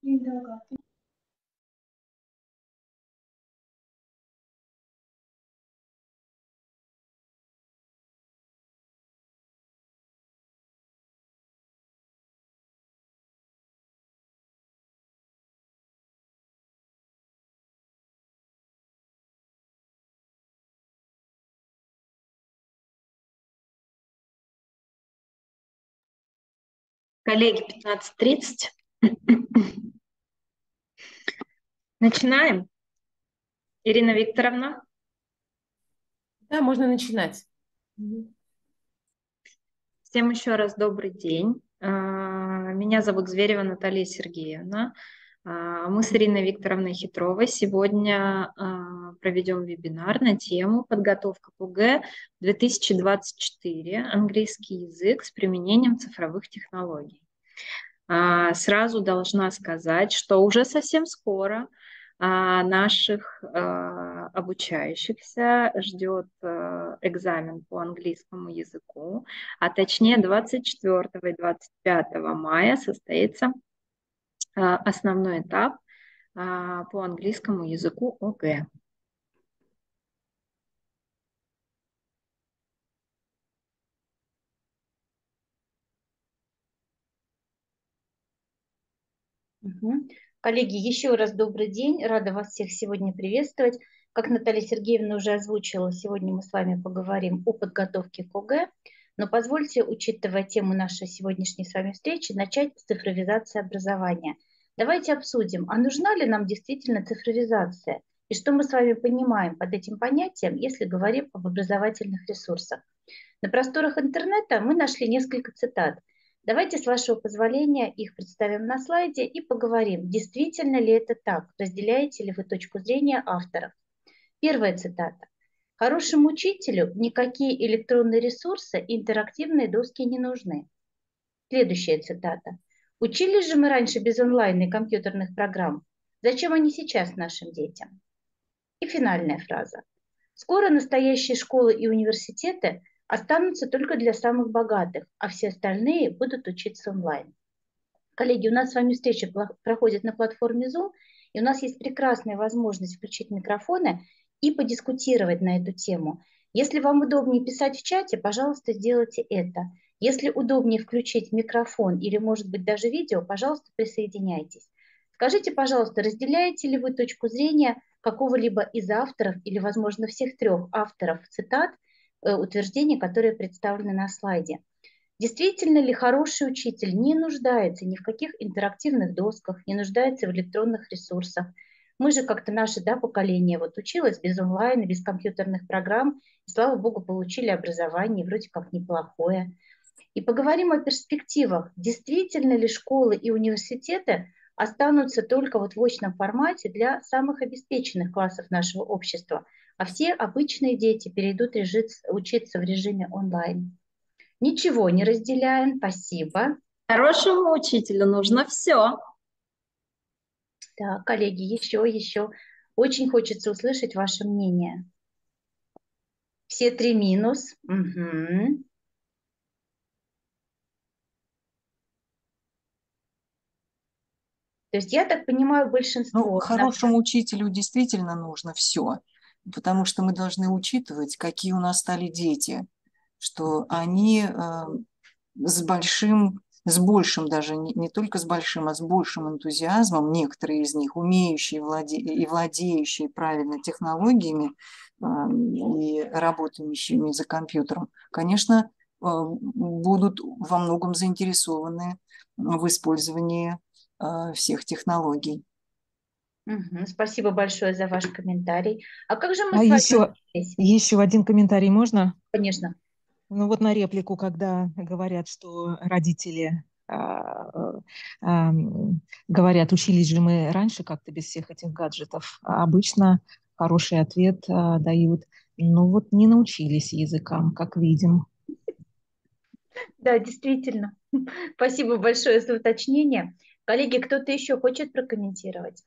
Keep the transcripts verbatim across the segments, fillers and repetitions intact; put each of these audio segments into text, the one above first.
Коллеги, пятнадцать тридцать. Начинаем. Ирина Викторовна. Да, можно начинать. Всем еще раз добрый день. Меня зовут Зверева Наталья Сергеевна. Мы с Ириной Викторовной Хитровой сегодня проведем вебинар на тему «Подготовка к ОГЭ две тысячи двадцать четыре. Английский язык с применением цифровых технологий». Сразу должна сказать, что уже совсем скоро наших обучающихся ждет экзамен по английскому языку, а точнее двадцать четвёртого и двадцать пятого мая состоится основной этап по английскому языку ОГЭ. Угу. Коллеги, еще раз добрый день. Рада вас всех сегодня приветствовать. Как Наталья Сергеевна уже озвучила, сегодня мы с вами поговорим о подготовке к ОГЭ. Но позвольте, учитывая тему нашей сегодняшней с вами встречи, начать с цифровизации образования. Давайте обсудим, а нужна ли нам действительно цифровизация? И что мы с вами понимаем под этим понятием, если говорим об образовательных ресурсах? На просторах интернета мы нашли несколько цитат. Давайте, с вашего позволения, их представим на слайде и поговорим, действительно ли это так, разделяете ли вы точку зрения авторов. Первая цитата. Хорошему учителю никакие электронные ресурсы и интерактивные доски не нужны. Следующая цитата. Учились же мы раньше без онлайн и компьютерных программ. Зачем они сейчас нашим детям? И финальная фраза. Скоро настоящие школы и университеты останутся только для самых богатых, а все остальные будут учиться онлайн. Коллеги, у нас с вами встреча проходит на платформе Zoom, и у нас есть прекрасная возможность включить микрофоны и подискутировать на эту тему. Если вам удобнее писать в чате, пожалуйста, сделайте это. Если удобнее включить микрофон или, может быть, даже видео, пожалуйста, присоединяйтесь. Скажите, пожалуйста, разделяете ли вы точку зрения какого-либо из авторов или, возможно, всех трех авторов цитат, утверждений, которые представлены на слайде? Действительно ли хороший учитель не нуждается ни в каких интерактивных досках, не нуждается в электронных ресурсах? Мы же как-то наше да, поколение вот училось без онлайна, без компьютерных программ, и, слава богу, получили образование, вроде как неплохое. И поговорим о перспективах. Действительно ли школы и университеты останутся только вот в очном формате для самых обеспеченных классов нашего общества, а все обычные дети перейдут учиться в режиме онлайн? Ничего не разделяем, спасибо. Хорошему учителю нужно все. Да, коллеги, еще, еще. Очень хочется услышать ваше мнение. Все три минус. Угу. То есть я так понимаю, большинство. Ну, хорошему учителю действительно нужно все, потому что мы должны учитывать, какие у нас стали дети, что они э, с большим, с большим даже, не, не только с большим, а с большим энтузиазмом, некоторые из них, умеющие владе и владеющие правильно технологиями э, и работающими за компьютером, конечно, э, будут во многом заинтересованы в использовании всех технологий. Угу, спасибо большое за ваш комментарий. А как же мы а с вами еще, еще один комментарий можно? Конечно. Ну вот на реплику, когда говорят, что родители а, а, говорят, учились же мы раньше как-то без всех этих гаджетов, а обычно хороший ответ а, дают, ну вот не научились языкам, как видим. Да, действительно. Спасибо большое за уточнение. Коллеги, кто-то еще хочет прокомментировать?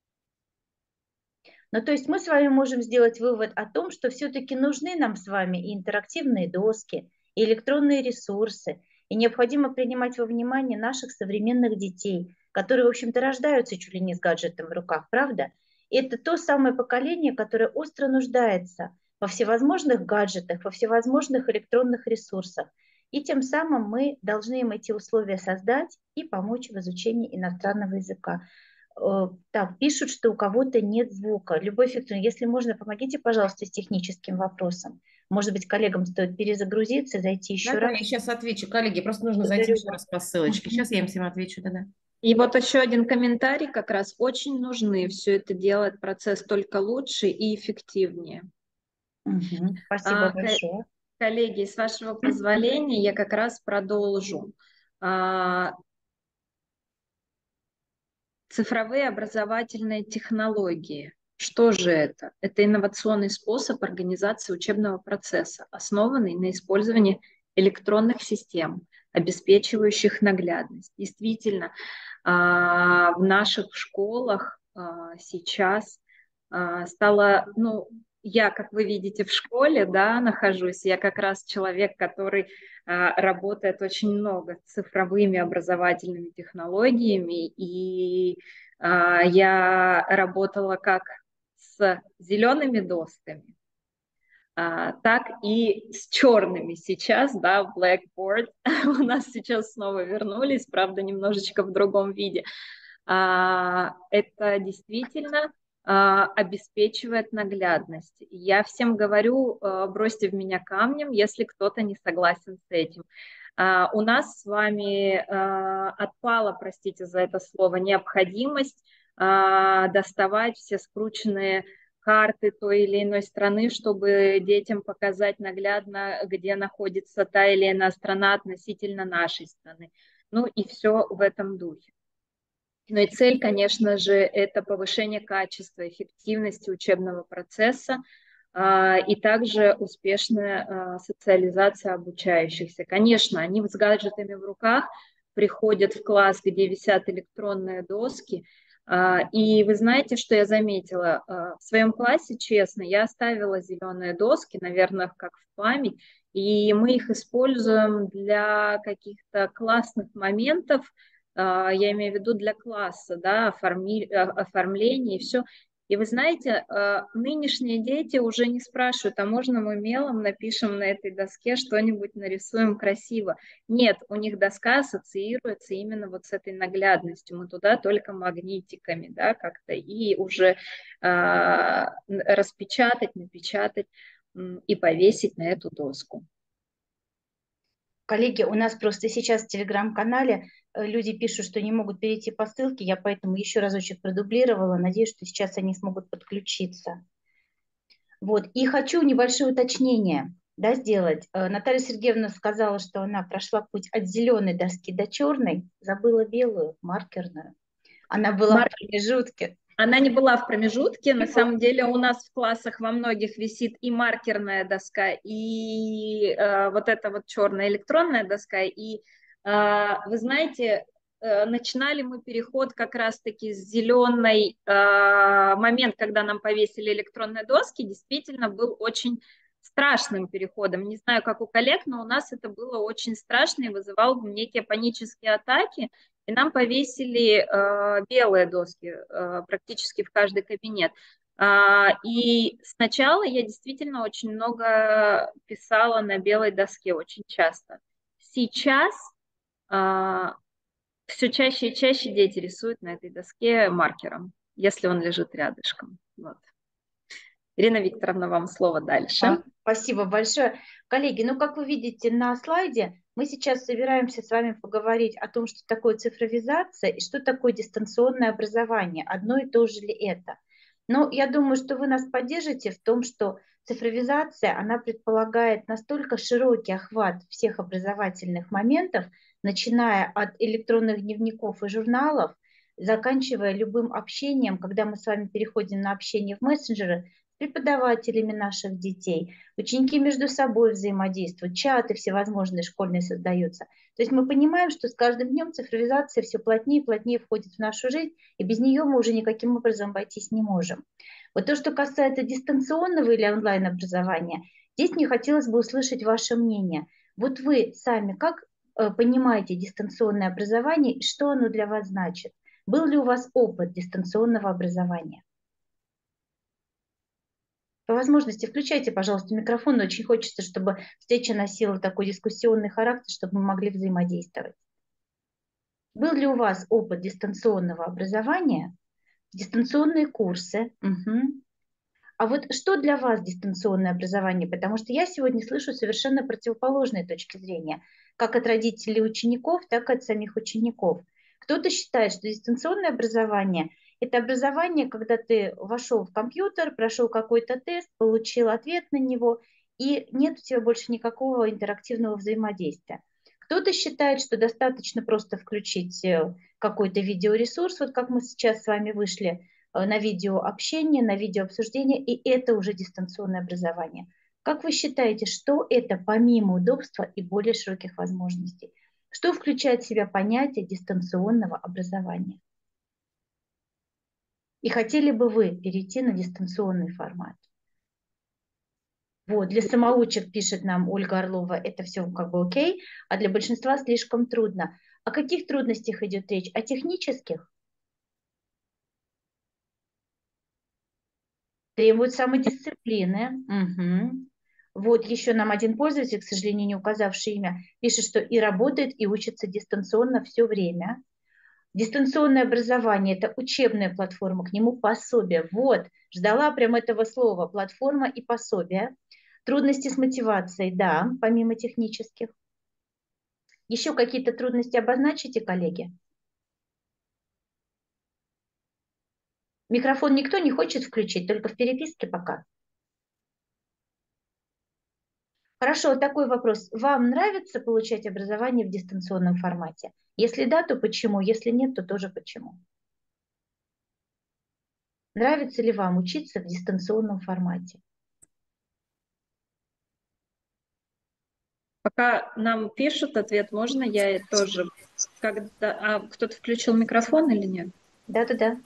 Ну, то есть мы с вами можем сделать вывод о том, что все-таки нужны нам с вами и интерактивные доски, и электронные ресурсы, и необходимо принимать во внимание наших современных детей, которые, в общем-то, рождаются чуть ли не с гаджетом в руках, правда? И это то самое поколение, которое остро нуждается во всевозможных гаджетах, во всевозможных электронных ресурсах. И тем самым мы должны им эти условия создать и помочь в изучении иностранного языка. Так, пишут, что у кого-то нет звука. Любовь Викторовна, если можно, помогите, пожалуйста, с техническим вопросом. Может быть, коллегам стоит перезагрузиться, зайти еще Да, раз. да, я сейчас отвечу. Коллеги, просто нужно зайти еще раз по ссылочке. Сейчас я им всем отвечу, да-да. И вот еще один комментарий как раз. Очень нужны. Все это делает процесс только лучше и эффективнее. Угу. Спасибо А, большое. Коллеги, с вашего позволения я как раз продолжу. А, Цифровые образовательные технологии. Что же это? Это инновационный способ организации учебного процесса, основанный на использовании электронных систем, обеспечивающих наглядность. Действительно, в наших школах сейчас стало, ну, я, как вы видите, в школе, да, нахожусь, я как раз человек, который а, работает очень много с цифровыми образовательными технологиями, и а, я работала как с зелеными досками, а, так и с черными сейчас, да, Blackboard. У нас сейчас снова вернулись, правда, немножечко в другом виде. А, это действительно обеспечивает наглядность. Я всем говорю, бросьте в меня камнем, если кто-то не согласен с этим. У нас с вами отпала, простите за это слово, необходимость доставать все скрученные карты той или иной страны, чтобы детям показать наглядно, где находится та или иная страна относительно нашей страны. Ну и все в этом духе. Ну и цель, конечно же, это повышение качества, эффективности учебного процесса и также успешная социализация обучающихся. Конечно, они с гаджетами в руках приходят в класс, где висят электронные доски. И вы знаете, что я заметила? В своем классе, честно, я оставила зеленые доски, наверное, как в память, и мы их используем для каких-то классных моментов, я имею в виду для класса, да, оформи, оформление и все. И вы знаете, нынешние дети уже не спрашивают, а можно мы мелом напишем на этой доске что-нибудь, нарисуем красиво. Нет, у них доска ассоциируется именно вот с этой наглядностью. Мы туда только магнитиками, да, как-то, и уже а, распечатать, напечатать и повесить на эту доску. Коллеги, у нас просто сейчас в телеграм-канале люди пишут, что не могут перейти по ссылке, я поэтому еще разочек продублировала, надеюсь, что сейчас они смогут подключиться. Вот, и хочу небольшое уточнение, да, сделать. Наталья Сергеевна сказала, что она прошла путь от зеленой доски до черной, забыла белую, маркерную. Она была Мар... в промежутке. Она не была в промежутке, на самом деле у нас в классах во многих висит и маркерная доска, и э, вот эта вот черная электронная доска, и э, вы знаете, э, начинали мы переход как раз-таки с зеленой, э, момент, когда нам повесили электронные доски, действительно был очень страшным переходом, не знаю, как у коллег, но у нас это было очень страшно и вызывало некие панические атаки. И нам повесили э, белые доски э, практически в каждый кабинет. Э, и сначала я действительно очень много писала на белой доске, очень часто. Сейчас э, все чаще и чаще дети рисуют на этой доске маркером, если он лежит рядышком. Вот. Ирина Викторовна, вам слово дальше. А, спасибо большое. Коллеги, ну, как вы видите на слайде, мы сейчас собираемся с вами поговорить о том, что такое цифровизация и что такое дистанционное образование. Одно и то же ли это? Но я думаю, что вы нас поддержите в том, что цифровизация, она предполагает настолько широкий охват всех образовательных моментов, начиная от электронных дневников и журналов, заканчивая любым общением, когда мы с вами переходим на общение в мессенджеры, преподавателями наших детей, ученики между собой взаимодействуют, чаты всевозможные школьные создаются. То есть мы понимаем, что с каждым днем цифровизация все плотнее и плотнее входит в нашу жизнь, и без нее мы уже никаким образом обойтись не можем. Вот то, что касается дистанционного или онлайн-образования, здесь мне хотелось бы услышать ваше мнение. Вот вы сами как понимаете дистанционное образование и что оно для вас значит? Был ли у вас опыт дистанционного образования? По возможности включайте, пожалуйста, микрофон. Очень хочется, чтобы встреча носила такой дискуссионный характер, чтобы мы могли взаимодействовать. Был ли у вас опыт дистанционного образования, дистанционные курсы? Угу. А вот что для вас дистанционное образование? Потому что я сегодня слышу совершенно противоположные точки зрения, как от родителей учеников, так и от самих учеников. Кто-то считает, что дистанционное образование – это образование, когда ты вошел в компьютер, прошел какой-то тест, получил ответ на него, и нет у тебя больше никакого интерактивного взаимодействия. Кто-то считает, что достаточно просто включить какой-то видеоресурс, вот как мы сейчас с вами вышли, на видеообщение, на видеообсуждение, и это уже дистанционное образование. Как вы считаете, что это помимо удобства и более широких возможностей? Что включает в себя понятие дистанционного образования? И хотели бы вы перейти на дистанционный формат? Вот, для самоучек, пишет нам Ольга Орлова, это все как бы окей, а для большинства слишком трудно. О каких трудностях идет речь? О технических? Требует самодисциплины. Угу. Вот еще нам один пользователь, к сожалению, не указавший имя, пишет, что и работает, и учится дистанционно все время. Дистанционное образование – это учебная платформа, к нему пособие. Вот, ждала прям этого слова, платформа и пособие. Трудности с мотивацией, да, помимо технических. Еще какие-то трудности обозначите, коллеги? Микрофон никто не хочет включить, только в переписке пока. Хорошо, такой вопрос. Вам нравится получать образование в дистанционном формате? Если да, то почему? Если нет, то тоже почему? Нравится ли вам учиться в дистанционном формате? Пока нам пишут ответ, можно я тоже? Когда... А кто-то включил микрофон или нет? Да-да-да.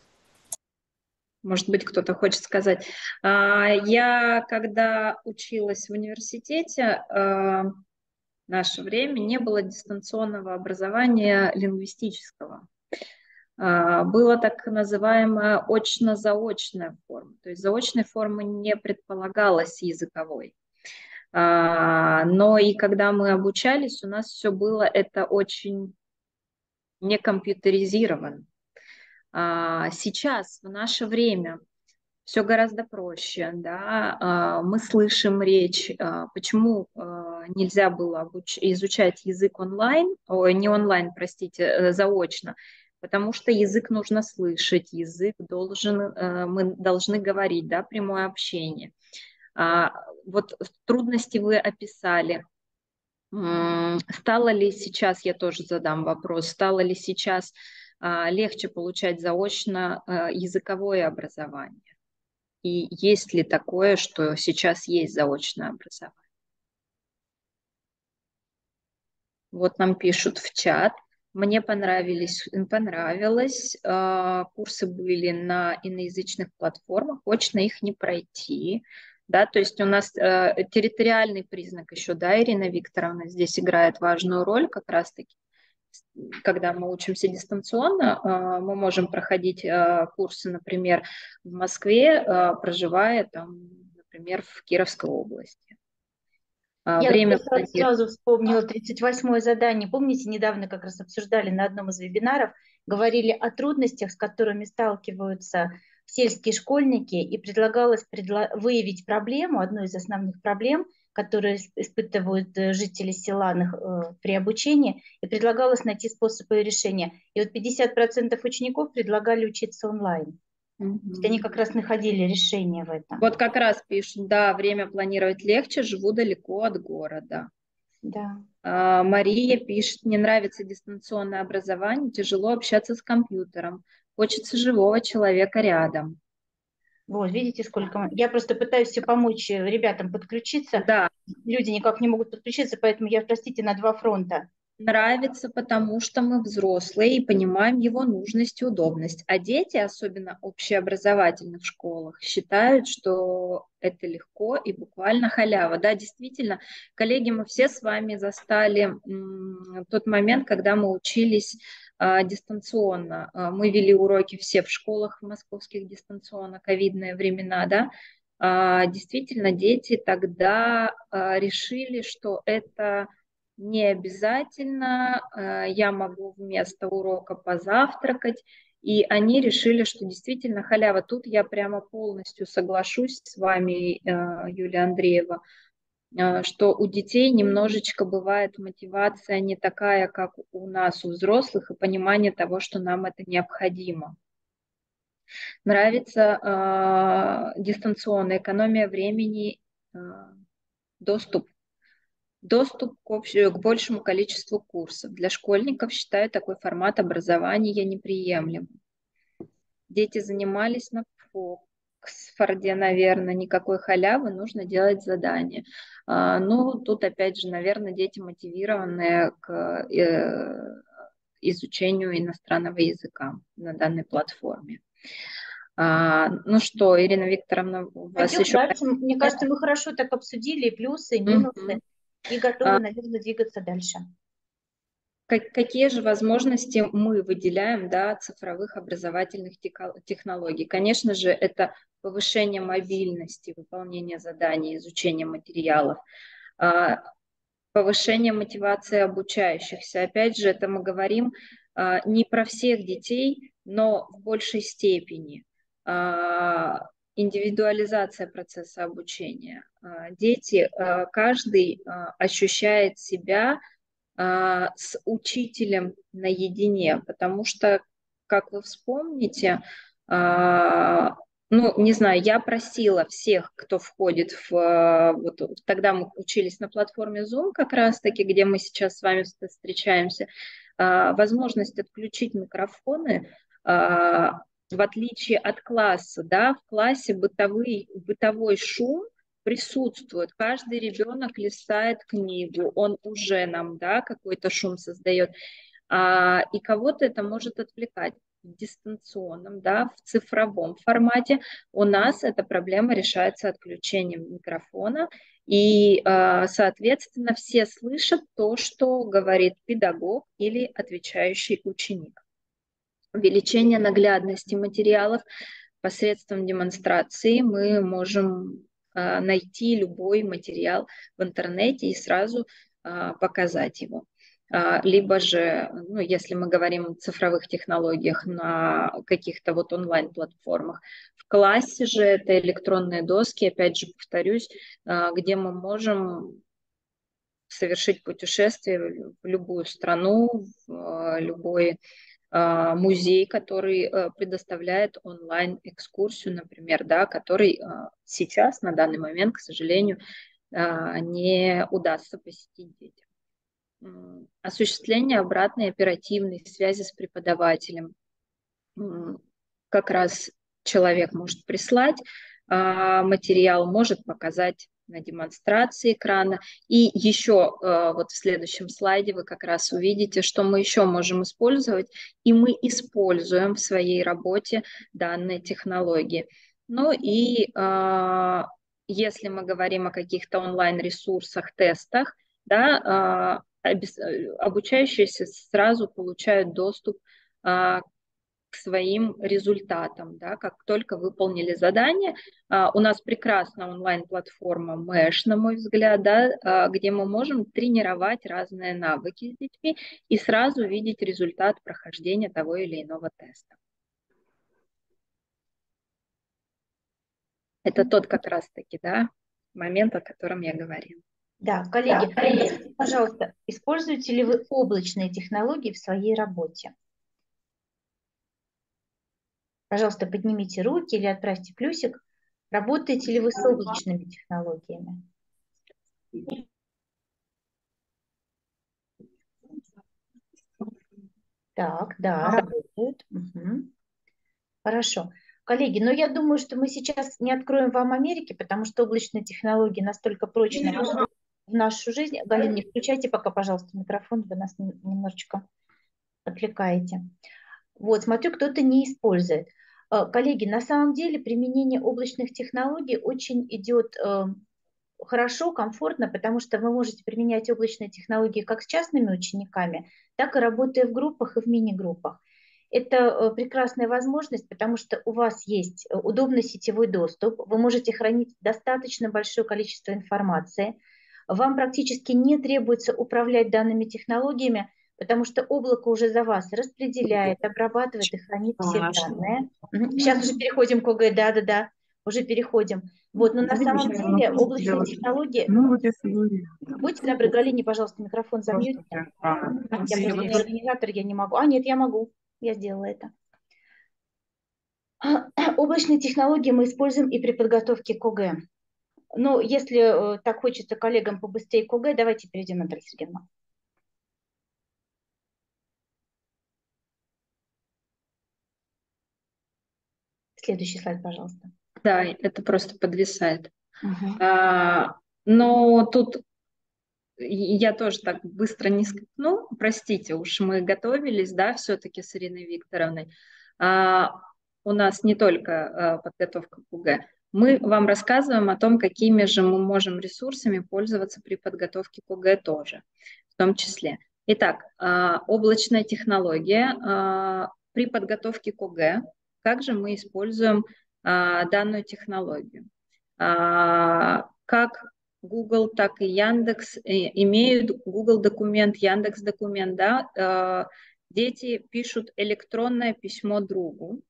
Может быть, кто-то хочет сказать. Я, когда училась в университете, в наше время не было дистанционного образования лингвистического. Была так называемая очно-заочная форма. То есть заочной формы не предполагалось языковой. Но и когда мы обучались, у нас все было это очень не компьютеризировано. Сейчас, в наше время, все гораздо проще, да, мы слышим речь, почему нельзя было обуч- изучать язык онлайн, ой, не онлайн, простите, заочно, потому что язык нужно слышать, язык должен, мы должны говорить, да, прямое общение. Вот трудности вы описали. Стало ли сейчас, я тоже задам вопрос, стало ли сейчас легче получать заочно языковое образование? И есть ли такое, что сейчас есть заочное образование? Вот нам пишут в чат. Мне понравились, понравилось. Курсы были на иноязычных платформах, очно их не пройти. Да, то есть у нас территориальный признак еще, да, Ирина Викторовна, здесь играет важную роль как раз-таки. Когда мы учимся дистанционно, мы можем проходить курсы, например, в Москве, проживая там, например, в Кировской области. Я Время сразу, сразу вспомнила тридцать восьмое задание. Помните, недавно как раз обсуждали на одном из вебинаров, говорили о трудностях, с которыми сталкиваются сельские школьники, и предлагалось предло... выявить проблему, одну из основных проблем, которые испытывают жители села э, при обучении, и предлагалось найти способы ее решения. И вот пятьдесят процентов учеников предлагали учиться онлайн. Угу. То есть они как раз находили решение в этом. Вот как раз пишут, да, время планировать легче, живу далеко от города. Да. А, Мария пишет, мне нравится дистанционное образование, тяжело общаться с компьютером, хочется живого человека рядом. Вот, видите, сколько... Я просто пытаюсь все помочь ребятам подключиться. Да. Люди никак не могут подключиться, поэтому я, простите, на два фронта. Нравится, потому что мы взрослые и понимаем его нужность и удобность. А дети, особенно общеобразовательных школах, считают, что это легко и буквально халява. Да, действительно, коллеги, мы все с вами застали м, тот момент, когда мы учились а, дистанционно. А, Мы вели уроки все в школах московских дистанционно, ковидные времена, да. А, Действительно, дети тогда а, решили, что это не обязательно, а, я могу вместо урока позавтракать, и они решили, что действительно халява. Тут я прямо полностью соглашусь с вами, э, Юлия Андреева, э, что у детей немножечко бывает мотивация не такая, как у нас, у взрослых, и понимание того, что нам это необходимо. Нравится э, дистанционная экономия времени, э, доступ. Доступ к, общему, к большему количеству курсов. Для школьников считаю такой формат образования неприемлемым. Дети занимались на Оксфорде, наверное, никакой халявы, нужно делать задания. А, Ну, тут опять же, наверное, дети мотивированные к э, изучению иностранного языка на данной платформе. А, Ну что, Ирина Викторовна, у вас Пойдем еще... дальше. Мне кажется, мы хорошо так обсудили и плюсы, и минусы, Мгм. и готовы, А, наверное, двигаться дальше. как- Какие же возможности мы выделяем, да, цифровых образовательных теко- технологий? Конечно же, это повышение мобильности, выполнение заданий, изучение материалов, а, повышение мотивации обучающихся. Опять же, это мы говорим а, не про всех детей, но в большей степени. А, Индивидуализация процесса обучения. А, Дети, а, каждый а, ощущает себя а, с учителем наедине, потому что, как вы вспомните, а, ну, не знаю, я просила всех, кто входит в... а, Вот, тогда мы учились на платформе Zoom как раз-таки, где мы сейчас с вами встречаемся, а, возможность отключить микрофоны, а, в отличие от класса, да, в классе бытовый, бытовой шум присутствует. Каждый ребенок листает книгу, он уже нам, да, какой-то шум создает, а, и кого-то это может отвлекать. В дистанционном, да, в цифровом формате у нас эта проблема решается отключением микрофона, и, а, соответственно, все слышат то, что говорит педагог или отвечающий ученик. Увеличение наглядности материалов посредством демонстрации мы можем а, найти любой материал в интернете и сразу а, показать его. А, либо же, ну, если мы говорим о цифровых технологиях на каких-то вот онлайн-платформах, в классе же это электронные доски, опять же повторюсь, а, где мы можем совершить путешествие в любую страну, в а, любой а, музей, который а, предоставляет онлайн-экскурсию, например, да, который а, сейчас, на данный момент, к сожалению, а, не удастся посетить детям. М, Осуществление обратной оперативной связи с преподавателем. М, Как раз человек может прислать а, материал, может показать на демонстрации экрана. И еще а, вот в следующем слайде вы как раз увидите, что мы еще можем использовать, и мы используем в своей работе данные технологии. Ну и а, если мы говорим о каких-то онлайн-ресурсах, тестах, да, а, обес- обучающиеся сразу получают доступ а, к своим результатам, да, как только выполнили задание. А, у нас прекрасная онлайн-платформа Мэш, на мой взгляд, да, а, где мы можем тренировать разные навыки с детьми и сразу видеть результат прохождения того или иного теста. Это тот как раз-таки, да, момент, о котором я говорила. Да, коллеги, скажите, пожалуйста, используете ли вы облачные технологии в своей работе? Пожалуйста, поднимите руки или отправьте плюсик. Работаете ли вы с облачными технологиями? Так, да, работают. Угу. Хорошо. Коллеги, но я думаю, что мы сейчас не откроем вам Америки, потому что облачные технологии настолько прочно вошли в нашу жизнь. Галина, не включайте пока, пожалуйста, микрофон, вы нас немножечко отвлекаете. Вот, смотрю, кто-то не использует. Коллеги, на самом деле применение облачных технологий очень идет хорошо, комфортно, потому что вы можете применять облачные технологии как с частными учениками, так и работая в группах и в мини-группах. Это э, прекрасная возможность, потому что у вас есть э, удобный сетевой доступ, вы можете хранить достаточно большое количество информации, вам практически не требуется управлять данными технологиями, потому что облако уже за вас распределяет, обрабатывает и хранит все данные. Сейчас уже переходим к ОГЭ, да-да-да, уже переходим. Вот, но на самом деле облачные технологии... Ну, вот если вы... Будьте добры, Галине, пожалуйста, микрофон замьють. Я просто не организатор, я не могу. А, нет, я могу. Я сделала это. Облачные технологии мы используем и при подготовке к ОГЭ. Но если э, так хочется коллегам побыстрее к ОГЭ, давайте перейдем, Наталья Сергеевна. Следующий слайд, пожалуйста. Да, это просто подвисает. Угу. А, но тут я тоже так быстро не скакну, простите, уж мы готовились, да, все-таки с Ириной Викторовной. А, у нас не только а, подготовка к ОГЭ. Мы вам рассказываем о том, какими же мы можем ресурсами пользоваться при подготовке к ОГЭ тоже, в том числе. Итак, а, облачная технология. А, при подготовке к ОГЭ, как же мы используем а, данную технологию? А, как Google, так и Яндекс имеют Google документ, Яндекс документ, да, дети пишут электронное письмо другу,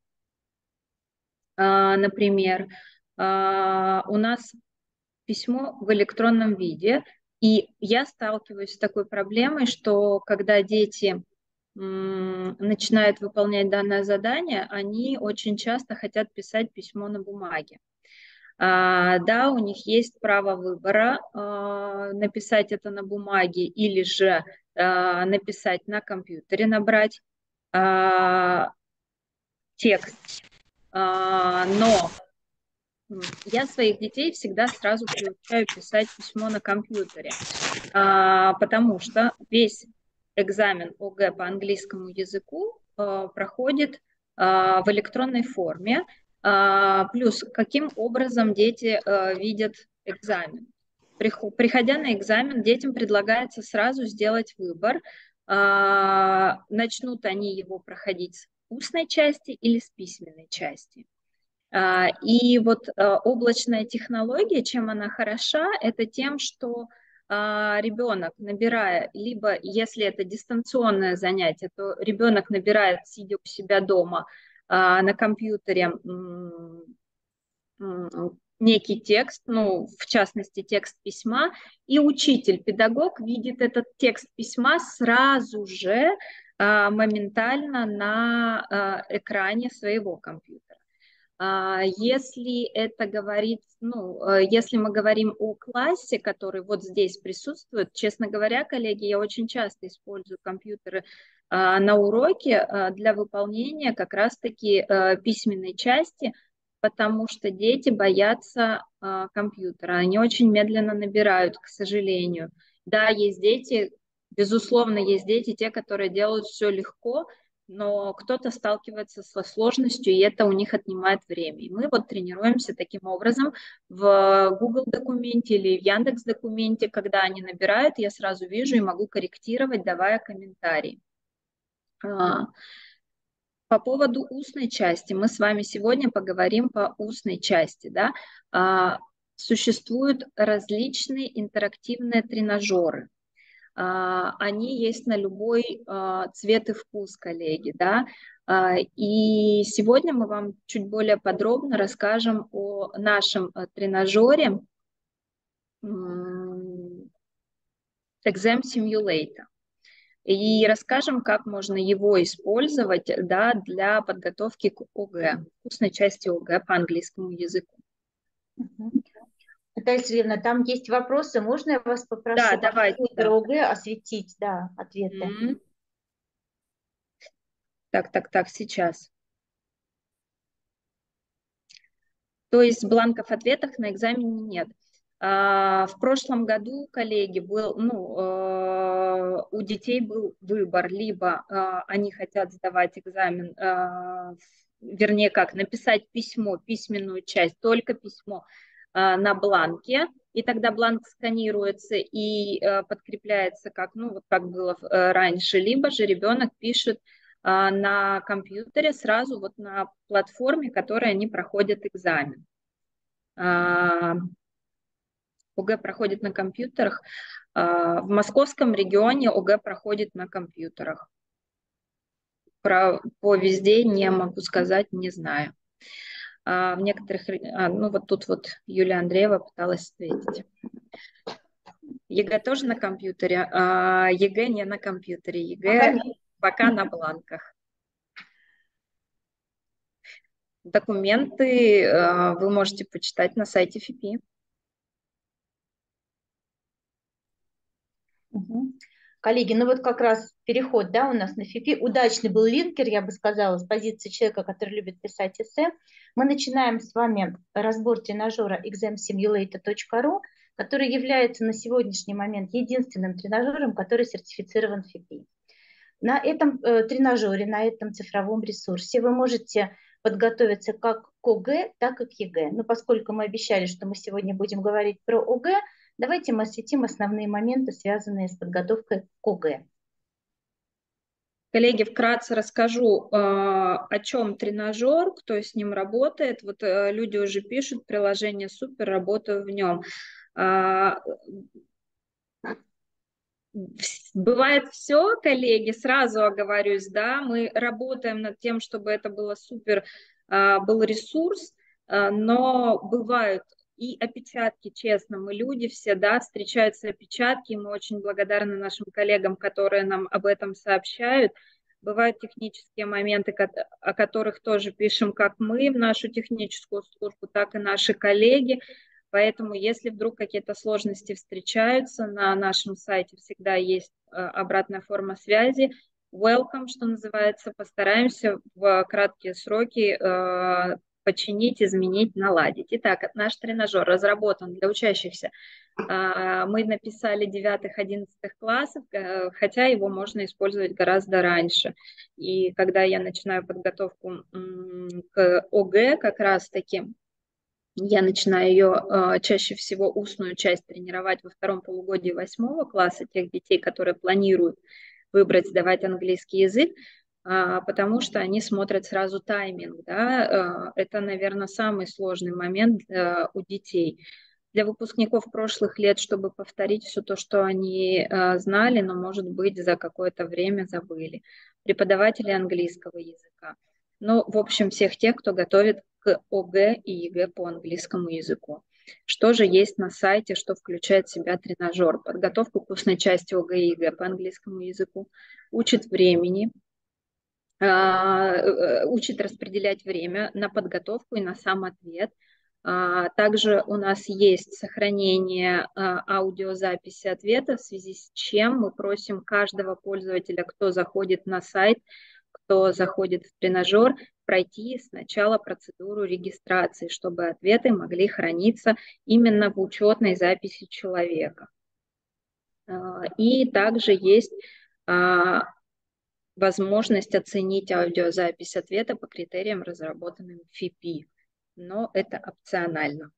например, у нас письмо в электронном виде, и я сталкиваюсь с такой проблемой, что когда дети начинают выполнять данное задание, они очень часто хотят писать письмо на бумаге. Uh, да, у них есть право выбора, uh, написать это на бумаге или же uh, написать на компьютере, набрать uh, текст. Uh, но я своих детей всегда сразу приучаю писать письмо на компьютере, uh, потому что весь экзамен ОГЭ по английскому языку uh, проходит uh, в электронной форме. Плюс, каким образом дети э, видят экзамен. Приходя на экзамен, детям предлагается сразу сделать выбор, э, начнут они его проходить с устной части или с письменной части. Э, и вот э, облачная технология, чем она хороша, это тем, что э, ребенок, набирая, либо если это дистанционное занятие, то ребенок набирает, сидя у себя дома, на компьютере некий текст, ну, в частности, текст письма, и учитель, педагог видит этот текст письма сразу же, моментально на экране своего компьютера. Если это говорит, ну, если мы говорим о классе, который вот здесь присутствует, честно говоря, коллеги, я очень часто использую компьютеры на уроке для выполнения как раз-таки письменной части, потому что дети боятся компьютера, они очень медленно набирают, к сожалению. Да, есть дети, безусловно, есть дети, те, которые делают все легко, но кто-то сталкивается со сложностью, и это у них отнимает время. И мы вот тренируемся таким образом в Google документе или в Яндекс документе, когда они набирают, я сразу вижу и могу корректировать, давая комментарии. По поводу устной части, мы с вами сегодня поговорим по устной части. Да? Существуют различные интерактивные тренажеры. Они есть на любой цвет и вкус, коллеги. Да? И сегодня мы вам чуть более подробно расскажем о нашем тренажере Exam Simulator. И расскажем, как можно его использовать, да, для подготовки к ОГЭ, вкусной части ОГЭ по английскому языку. Наталья Сергеевна, там есть вопросы, можно я вас попрошу да, давайте, да. ОГЭ осветить, да, ответы? Mm-hmm. Так, так, так, сейчас. То есть бланков ответов на экзамене нет. В прошлом году, коллеги, был, ну, у детей был выбор, либо они хотят сдавать экзамен, вернее, как, написать письмо, письменную часть, только письмо на бланке, и тогда бланк сканируется и э, подкрепляется, как, ну, вот как было э, раньше, либо же ребенок пишет э, на компьютере сразу вот на платформе, которой они проходят экзамен. Э, ОГЭ проходит на компьютерах. Э, в московском регионе ОГЭ проходит на компьютерах. Про, по везде не могу сказать, не знаю. А в некоторых, а, ну вот тут вот Юлия Андреева пыталась ответить. ЕГЭ тоже на компьютере, а ЕГЭ не на компьютере, ЕГЭ пока на бланках. Документы а, вы можете почитать на сайте ФИПИ. Угу. Коллеги, ну вот как раз переход, да, у нас на ФИПИ. Удачный был линкер, я бы сказала, с позиции человека, который любит писать эссе. Мы начинаем с вами разбор тренажера экзам симулятор точка ру, который является на сегодняшний момент единственным тренажером, который сертифицирован ФИПИ. На этом э, тренажере, на этом цифровом ресурсе вы можете подготовиться как к ОГЭ, так и к ЕГЭ. Но поскольку мы обещали, что мы сегодня будем говорить про ОГЭ, давайте мы осветим основные моменты, связанные с подготовкой к ОГЭ. Коллеги, вкратце расскажу, о чем тренажер, кто с ним работает. Вот люди уже пишут, приложение супер, работаю в нем. Бывает все, коллеги, сразу оговорюсь, да, мы работаем над тем, чтобы это было супер, был ресурс, но бывают и опечатки, честно, мы люди все, да, встречаются опечатки, мы очень благодарны нашим коллегам, которые нам об этом сообщают. Бывают технические моменты, о которых тоже пишем как мы в нашу техническую службу, так и наши коллеги. Поэтому, если вдруг какие-то сложности встречаются, на нашем сайте всегда есть обратная форма связи. Welcome, что называется, постараемся в краткие сроки починить, изменить, наладить. Итак, наш тренажер разработан для учащихся. Мы написали девятых-одиннадцатых классов, хотя его можно использовать гораздо раньше. И когда я начинаю подготовку к ОГЭ, как раз-таки, я начинаю ее чаще всего устную часть тренировать во втором полугодии восьмого класса, тех детей, которые планируют выбрать, сдавать английский язык, потому что они смотрят сразу тайминг. Да? Это, наверное, самый сложный момент у детей. Для выпускников прошлых лет, чтобы повторить все то, что они знали, но, может быть, за какое-то время забыли. Преподаватели английского языка. Ну, в общем, всех тех, кто готовит к ОГЭ и ЕГЭ по английскому языку. Что же есть на сайте, что включает в себя тренажер? Подготовку к устной части ОГЭ и ЕГЭ по английскому языку, учит времени, учит распределять время на подготовку и на сам ответ. Также у нас есть сохранение аудиозаписи ответа, в связи с чем мы просим каждого пользователя, кто заходит на сайт, кто заходит в тренажер, пройти сначала процедуру регистрации, чтобы ответы могли храниться именно в учетной записи человека. И также есть возможность оценить аудиозапись ответа по критериям, разработанным ФИПИ, но это опционально.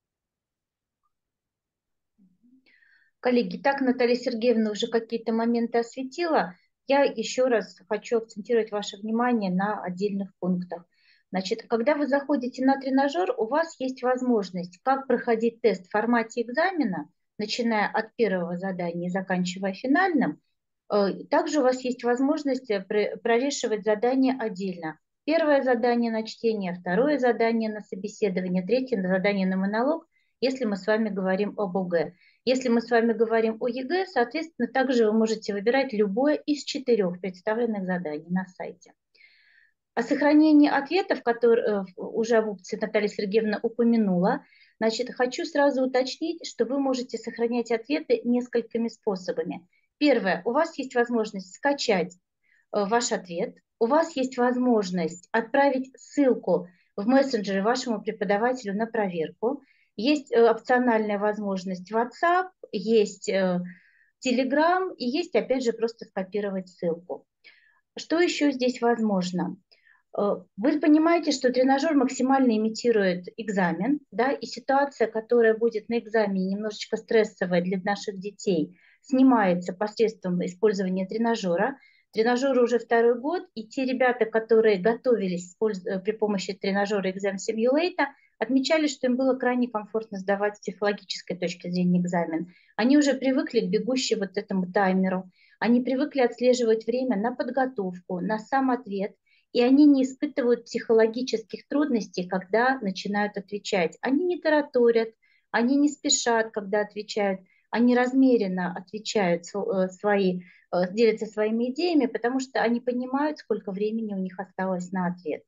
Коллеги, так Наталья Сергеевна уже какие-то моменты осветила. Я еще раз хочу акцентировать ваше внимание на отдельных пунктах. Значит, когда вы заходите на тренажер, у вас есть возможность как проходить тест в формате экзамена, начиная от первого задания и заканчивая финальным. Также у вас есть возможность прорешивать задания отдельно. Первое задание на чтение, второе задание на собеседование, третье задание на монолог, если мы с вами говорим об ОГЭ. Если мы с вами говорим о ЕГЭ, соответственно, также вы можете выбирать любое из четырех представленных заданий на сайте. О сохранении ответов, которые уже в опции Наталья Сергеевна упомянула, значит, хочу сразу уточнить, что вы можете сохранять ответы несколькими способами. Первое, у вас есть возможность скачать ваш ответ, у вас есть возможность отправить ссылку в мессенджере вашему преподавателю на проверку, есть опциональная возможность WhatsApp, есть Telegram и есть, опять же, просто скопировать ссылку. Что еще здесь возможно? Вы понимаете, что тренажер максимально имитирует экзамен, да, и ситуация, которая будет на экзамене немножечко стрессовая для наших детей, снимается посредством использования тренажера. Тренажеру уже второй год, и те ребята, которые готовились при помощи тренажера Exam Simulator, отмечали, что им было крайне комфортно сдавать с психологической точки зрения экзамен. Они уже привыкли к бегущей вот этому таймеру, они привыкли отслеживать время на подготовку, на сам ответ, и они не испытывают психологических трудностей, когда начинают отвечать. Они не тараторят, они не спешат, когда отвечают, они размеренно отвечают свои, делятся своими идеями, потому что они понимают, сколько времени у них осталось на ответ.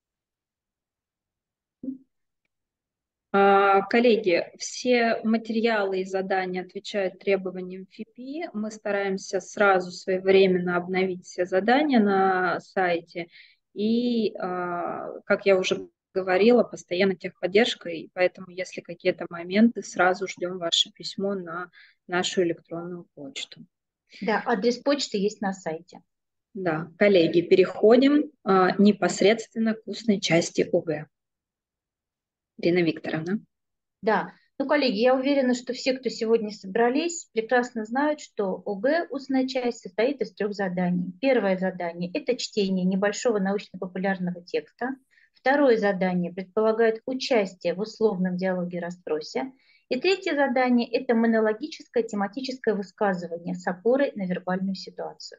Коллеги, все материалы и задания отвечают требованиям эф пи. Мы стараемся сразу своевременно обновить все задания на сайте. И, как я уже говорила, постоянно техподдержка, и поэтому, если какие-то моменты, сразу ждем ваше письмо на нашу электронную почту. Да, адрес почты есть на сайте. Да, коллеги, переходим непосредственно к устной части ОГЭ. Ирина Викторовна. Да, ну, коллеги, я уверена, что все, кто сегодня собрались, прекрасно знают, что ОГЭ, устная часть, состоит из трех заданий. Первое задание – это чтение небольшого научно-популярного текста. Второе задание предполагает участие в условном диалоге-расспросе. И третье задание – это монологическое тематическое высказывание с опорой на вербальную ситуацию.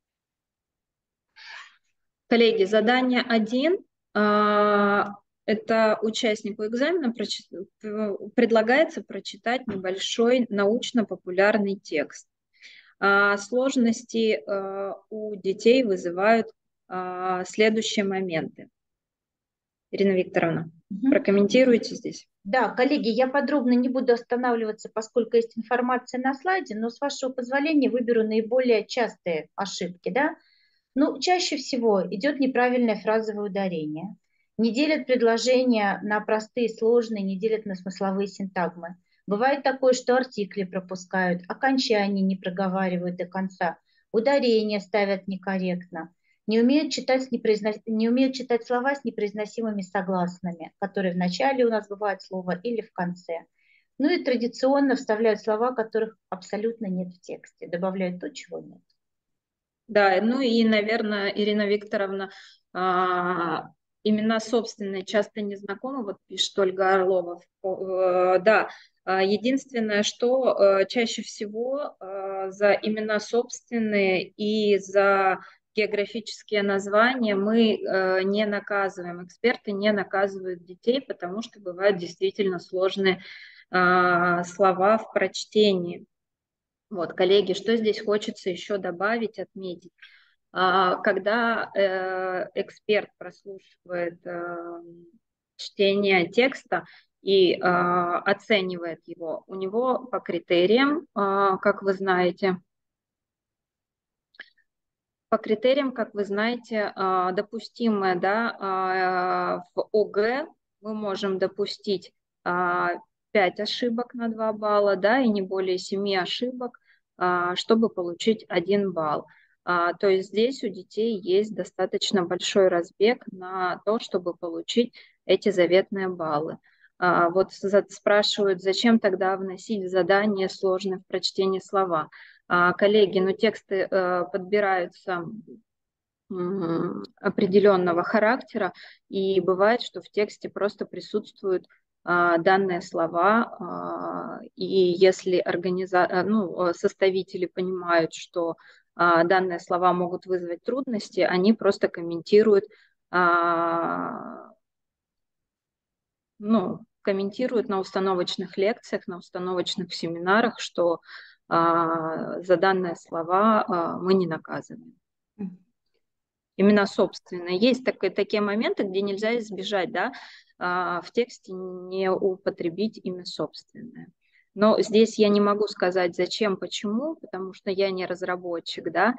Коллеги, задание один. Это участнику экзамена предлагается прочитать небольшой научно-популярный текст. Сложности у детей вызывают следующие моменты. Ирина Викторовна, угу. Прокомментируйте здесь. Да, коллеги, я подробно не буду останавливаться, поскольку есть информация на слайде, но с вашего позволения выберу наиболее частые ошибки. Да? Ну, чаще всего идет неправильное фразовое ударение. Не делят предложения на простые, сложные, не делят на смысловые синтагмы. Бывает такое, что артикли пропускают, окончания не проговаривают до конца, ударения ставят некорректно, не умеют читать, непроизнос... не умеют читать слова с непроизносимыми согласными, которые в начале у нас бывает слово или в конце. Ну и традиционно вставляют слова, которых абсолютно нет в тексте, добавляют то, чего нет. Да, ну и, наверное, Ирина Викторовна, имена собственные часто не знакомы, вот пишет Ольга Орлова. Да, единственное, что чаще всего за имена собственные и за географические названия мы не наказываем, эксперты не наказывают детей, потому что бывают действительно сложные слова в прочтении. Вот, коллеги, что здесь хочется еще добавить, отметить? Когда эксперт прослушивает чтение текста и оценивает его, у него по критериям, как вы знаете, по критериям, как вы знаете, допустимое, да, в ОГЭ мы можем допустить пять ошибок на два балла, да, и не более семи ошибок, чтобы получить один балл. То есть здесь у детей есть достаточно большой разбег на то, чтобы получить эти заветные баллы. Вот спрашивают, зачем тогда вносить в задание сложные в прочтении слова. Коллеги, ну тексты подбираются определенного характера, и бывает, что в тексте просто присутствуют данные слова, и если организа... ну, составители понимают, что данные слова могут вызвать трудности, они просто комментируют, ну, комментируют на установочных лекциях, на установочных семинарах, что за данные слова мы не наказываем. Именно собственные. Есть так, такие моменты, где нельзя избежать, да, в тексте не употребить имя собственное. Но здесь я не могу сказать, зачем, почему, потому что я не разработчик, да.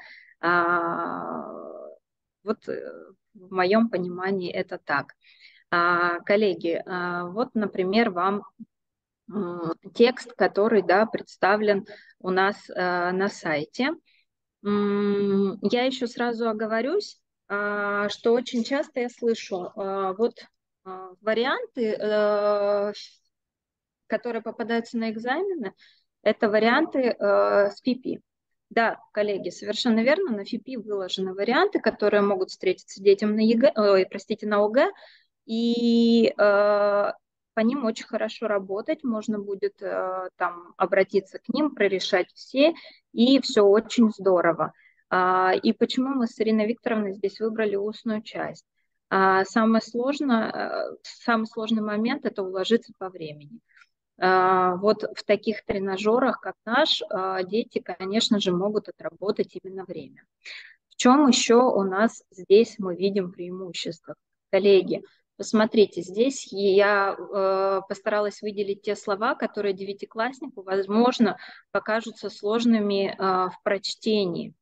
Вот в моем понимании это так. Коллеги, вот, например, вам текст, который, да, представлен у нас на сайте. Я еще сразу оговорюсь, а, что очень часто я слышу, а, вот а, варианты, э, которые попадаются на экзамены, это варианты э, с пи пи. Да, коллеги, совершенно верно, на эф пи выложены варианты, которые могут встретиться детям на ЕГЭ, ой, простите, на ОГЭ, и э, по ним очень хорошо работать, можно будет э, там обратиться к ним, прорешать все, и все очень здорово. А, и почему мы с Ириной Викторовной здесь выбрали устную часть? А, самое сложное, э, самый сложный момент – это уложиться по времени. А, вот в таких тренажерах, как наш, а, дети, конечно же, могут отработать именно время. В чем еще у нас здесь мы видим преимущество? Коллеги, посмотрите, здесь я э, постаралась выделить те слова, которые девятикласснику, возможно, покажутся сложными э, в прочтении.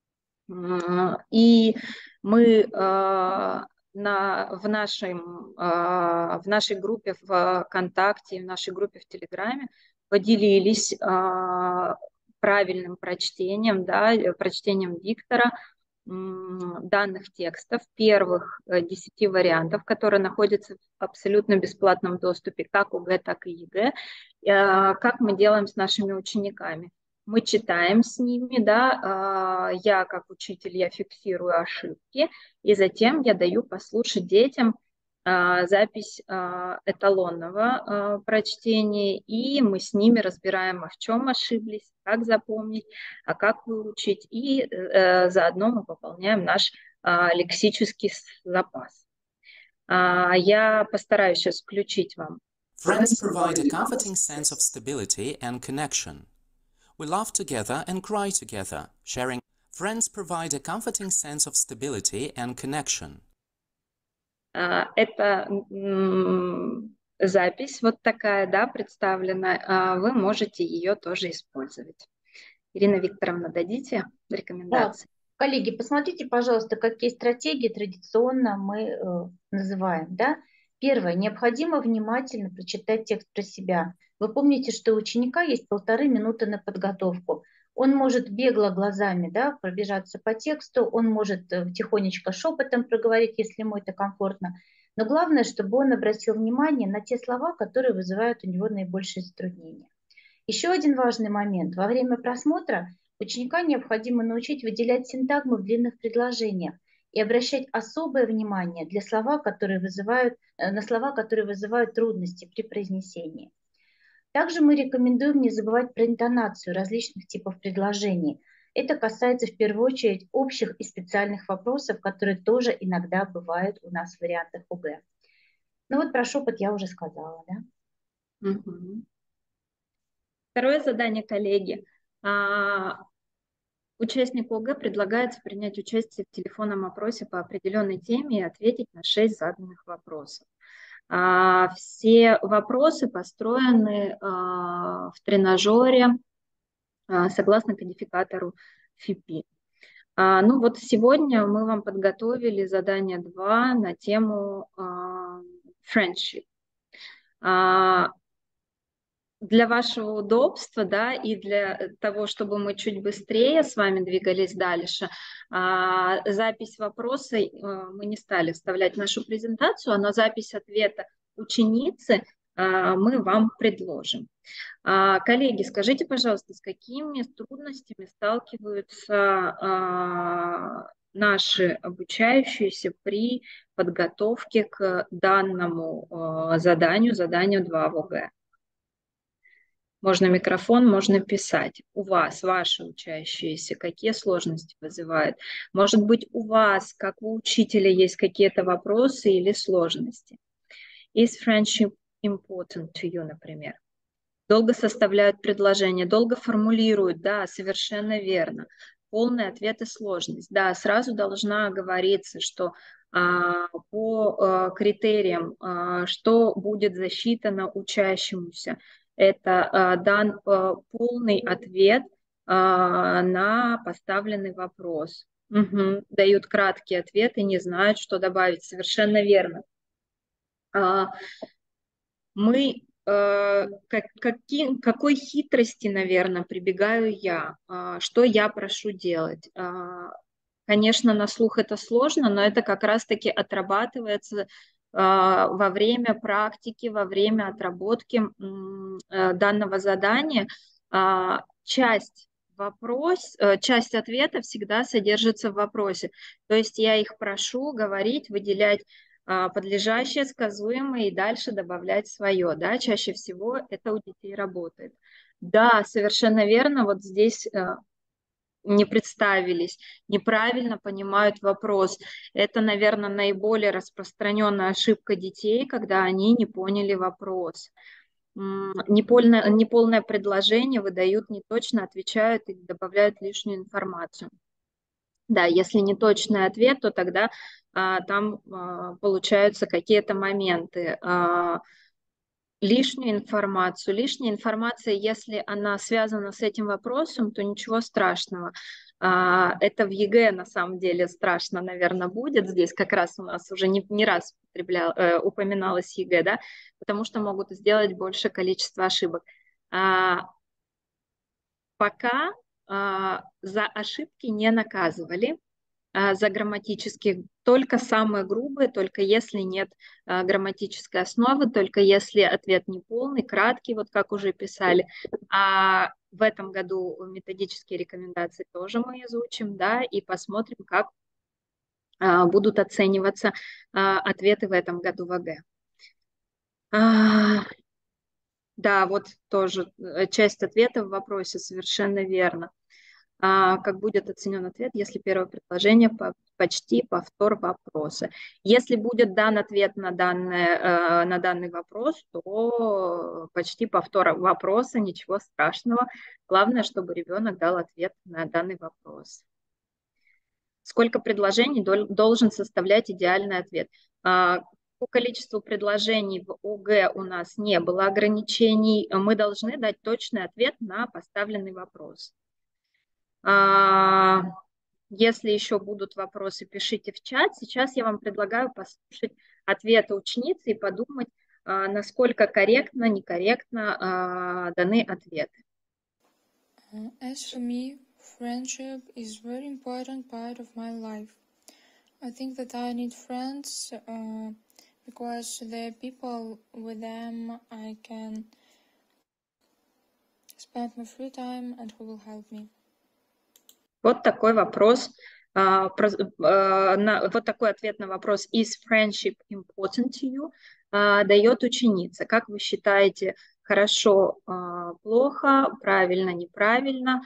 И мы э, на, в, нашем, э, в нашей группе ВКонтакте, в нашей группе в Телеграме поделились э, правильным прочтением, да, прочтением диктора данных текстов, первых десяти вариантов, которые находятся в абсолютно бесплатном доступе, как ОГЭ, так и ЕГЭ, как мы делаем с нашими учениками. Мы читаем с ними, да, я как учитель, я фиксирую ошибки, и затем я даю послушать детям запись эталонного прочтения, и мы с ними разбираем, а в чем ошиблись, как запомнить, а как выучить, и заодно мы пополняем наш лексический запас. Я постараюсь сейчас включить вам. Friends provide a comforting sense of stability and connection. We laugh together and cry together, sharing. Friends provide a comforting sense of stability and connection. Это запись вот такая, да, представлена. Вы можете ее тоже использовать. Ирина Викторовна, дадите рекомендации? Да. Коллеги, посмотрите, пожалуйста, какие стратегии традиционно мы э, называем. Да? Первое. Необходимо внимательно прочитать текст про себя. Вы помните, что у ученика есть полторы минуты на подготовку. Он может бегло глазами, да, пробежаться по тексту, он может тихонечко шепотом проговорить, если ему это комфортно. Но главное, чтобы он обратил внимание на те слова, которые вызывают у него наибольшее затруднение. Еще один важный момент. Во время просмотра ученика необходимо научить выделять синтагмы в длинных предложениях и обращать особое внимание для слова, которые вызывают, на слова, которые вызывают трудности при произнесении. Также мы рекомендуем не забывать про интонацию различных типов предложений. Это касается в первую очередь общих и специальных вопросов, которые тоже иногда бывают у нас в вариантах ОГЭ. Ну вот про шепот я уже сказала, да? Угу. Второе задание, коллеги. Участнику ОГЭ предлагается принять участие в телефонном опросе по определенной теме и ответить на шесть заданных вопросов. Все вопросы построены в тренажере согласно кодификатору эф пи. Ну вот сегодня мы вам подготовили задание два на тему friendship. Для вашего удобства, да, и для того, чтобы мы чуть быстрее с вами двигались дальше, запись вопроса мы не стали вставлять в нашу презентацию, но запись ответа ученицы мы вам предложим. Коллеги, скажите, пожалуйста, с какими трудностями сталкиваются наши обучающиеся при подготовке к данному заданию, заданию два в ОГЭ? Можно микрофон, можно писать. У вас, ваши учащиеся, какие сложности вызывают? Может быть, у вас, как у учителя, есть какие-то вопросы или сложности? Is friendship important to you, например? Долго составляют предложения, долго формулируют, да, совершенно верно. Полный ответ и сложность. Да, сразу должна говориться, что а, по а, критериям, а, что будет засчитано учащемуся, это а, дан а, полный ответ а, на поставленный вопрос. Угу. Дают краткий ответ и не знают, что добавить. Совершенно верно. А, мы э, как, какие, какой хитрости, наверное, прибегаю я? А, что я прошу делать? А, конечно, на слух это сложно, но это как раз-таки отрабатывается во время практики, во время отработки данного задания. Часть вопрос, часть ответа всегда содержится в вопросе. То есть я их прошу говорить, выделять подлежащее, сказуемое и дальше добавлять свое. Да? Чаще всего это у детей работает. Да, совершенно верно, вот здесь не представились, неправильно понимают вопрос. Это, наверное, наиболее распространенная ошибка детей, когда они не поняли вопрос. Неполное, неполное предложение выдают неточно, отвечают и добавляют лишнюю информацию. Да, если не точный ответ, то тогда а, там а, получаются какие-то моменты. А, лишнюю информацию. Лишняя информация, если она связана с этим вопросом, то ничего страшного. А, это в ЕГЭ на самом деле страшно, наверное, будет. Здесь как раз у нас уже не, не раз э, упоминалось ЕГЭ, да, потому что могут сделать большее количество ошибок. А, пока а, за ошибки не наказывали, а, за грамматические, только самые грубые, только если нет а, грамматической основы, только если ответ не полный, краткий, вот как уже писали. А в этом году методические рекомендации тоже мы изучим, да, и посмотрим, как а, будут оцениваться а, ответы в этом году в ЕГЭ. А, да, вот тоже часть ответа в вопросе совершенно верно. А, как будет оценен ответ, если первое предложение по, почти повтор вопроса. Если будет дан ответ на, данное, на данный вопрос, то почти повтор вопроса, ничего страшного. Главное, чтобы ребенок дал ответ на данный вопрос. Сколько предложений должен составлять идеальный ответ? По количеству предложений в ОГЭ у нас не было ограничений. Мы должны дать точный ответ на поставленный вопрос. Если еще будут вопросы, пишите в чат. Сейчас я вам предлагаю послушать ответы ученицы и подумать, насколько корректно, некорректно даны ответы. As for me, friendship is very important part of my life. I think that I need friends uh, because they're people with them I can spend my free time and who will help me. Вот такой вопрос, вот такой ответ на вопрос «Is friendship important to you?» дает ученица. Как вы считаете, хорошо, плохо, правильно, неправильно,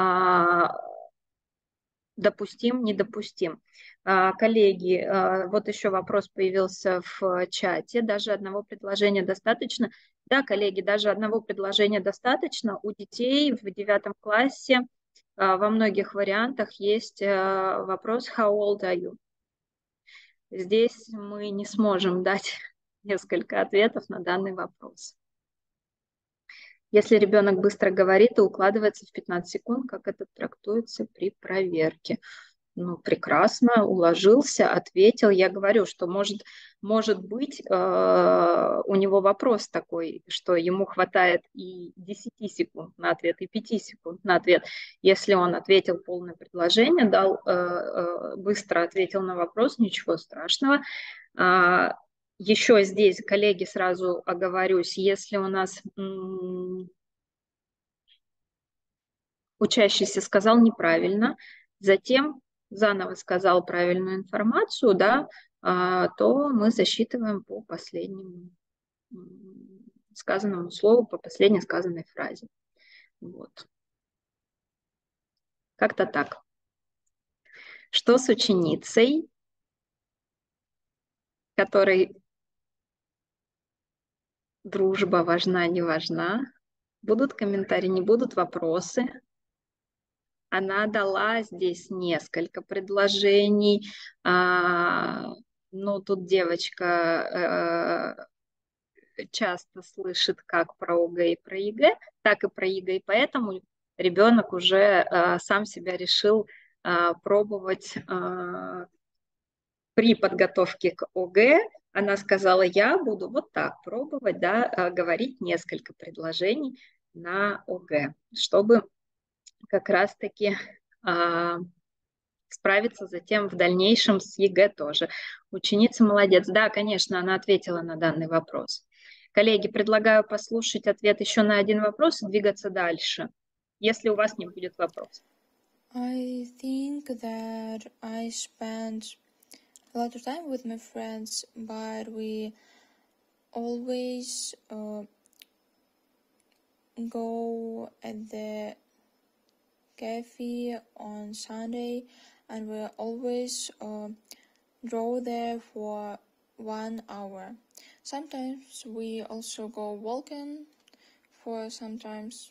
допустим, недопустим? Коллеги, вот еще вопрос появился в чате. Даже одного предложения достаточно? Да, коллеги, даже одного предложения достаточно. У детей в девятом классе во многих вариантах есть вопрос «How old are you?». Здесь мы не сможем дать несколько ответов на данный вопрос. Если ребенок быстро говорит и укладывается в пятнадцать секунд, как это трактуется при проверке? Ну, прекрасно, уложился, ответил. Я говорю, что может, может быть э, у него вопрос такой, что ему хватает и десяти секунд на ответ, и пяти секунд на ответ. Если он ответил полное предложение, дал, э, э, быстро ответил на вопрос, ничего страшного. А, еще здесь, коллеги, сразу оговорюсь, если у нас м- учащийся сказал неправильно, затем заново сказал правильную информацию, да, то мы засчитываем по последнему сказанному слову, по последней сказанной фразе. Вот. Как-то так. Что с ученицей, которой дружба важна, не важна? Будут комментарии, не будут вопросы? Она дала здесь несколько предложений. А, ну, тут девочка э, часто слышит как про ОГЭ и про ЕГЭ, так и про ЕГЭ, и поэтому ребенок уже э, сам себя решил э, пробовать э, при подготовке к ОГЭ. Она сказала, я буду вот так пробовать, да, э, говорить несколько предложений на ОГЭ, чтобы как раз-таки а, справиться затем в дальнейшем с ЕГЭ тоже. Ученица молодец. Да, конечно, она ответила на данный вопрос. Коллеги, предлагаю послушать ответ еще на один вопрос и двигаться дальше, если у вас не будет вопросов. I think that I spent a lot of time with my friends, but we always uh, go at the cafe on Sunday, and we always uh, draw there for one hour. Sometimes we also go walking for sometimes.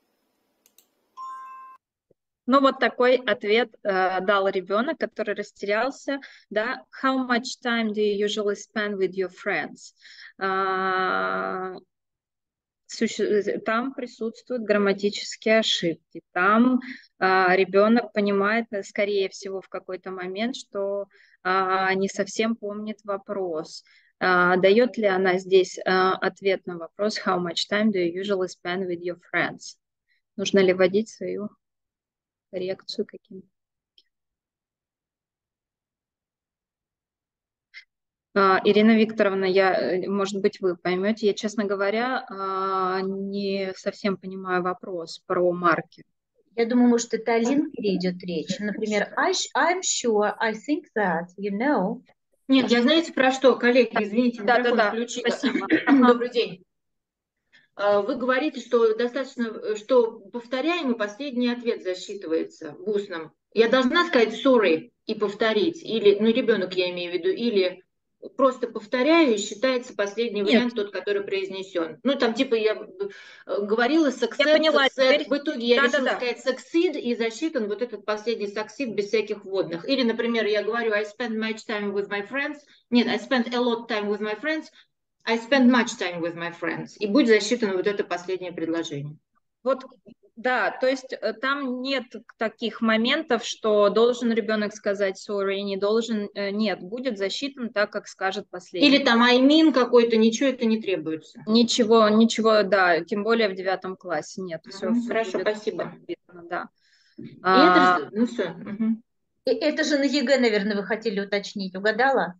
Ну, вот такой ответ э, дал ребенок, который растерялся. Да? How much time do you usually spend with your friends? А, суще... Там присутствуют грамматические ошибки. Там а, ребенок понимает, скорее всего, в какой-то момент, что а, не совсем помнит вопрос. А, дает ли она здесь а, ответ на вопрос How much time do you usually spend with your friends? Нужно ли вводить свою коррекцию каким-то? А, Ирина Викторовна, я, может быть, вы поймете, я, честно говоря, а, не совсем понимаю вопрос про маркер. Я думаю, может, это о линкере идет речь. Например, I, I'm sure, I think that, you know. Нет, я знаете про что, коллеги, извините, Да, микрофон да, да. включила. Спасибо. Добрый день. Вы говорите, что достаточно, что повторяемый последний ответ засчитывается в устном. Я должна сказать sorry и повторить, или, ну, ребенок я имею в виду, или просто повторяю, и считается последний Нет. вариант тот, который произнесен. Ну, там типа я говорила success, Я поняла, success. теперь... В итоге я да, решила да, да. сказать succeed, и засчитан вот этот последний succeed без всяких вводных. Или, например, я говорю I spend much time with my friends. Нет, I spend a lot time with my friends. I spend much time with my friends. И будет засчитано вот это последнее предложение. Вот, да, то есть там нет таких моментов, что должен ребенок сказать sorry, не должен, нет, будет засчитан так, как скажет последний. Или там I mean какой-то, ничего это не требуется. Ничего, ничего, да, тем более в девятом классе нет. Все, Mm-hmm. все Хорошо, будет спасибо. видно, да. И а, это, ну все. Mm-hmm. И это же на ЕГЭ, наверное, вы хотели уточнить. Угадала?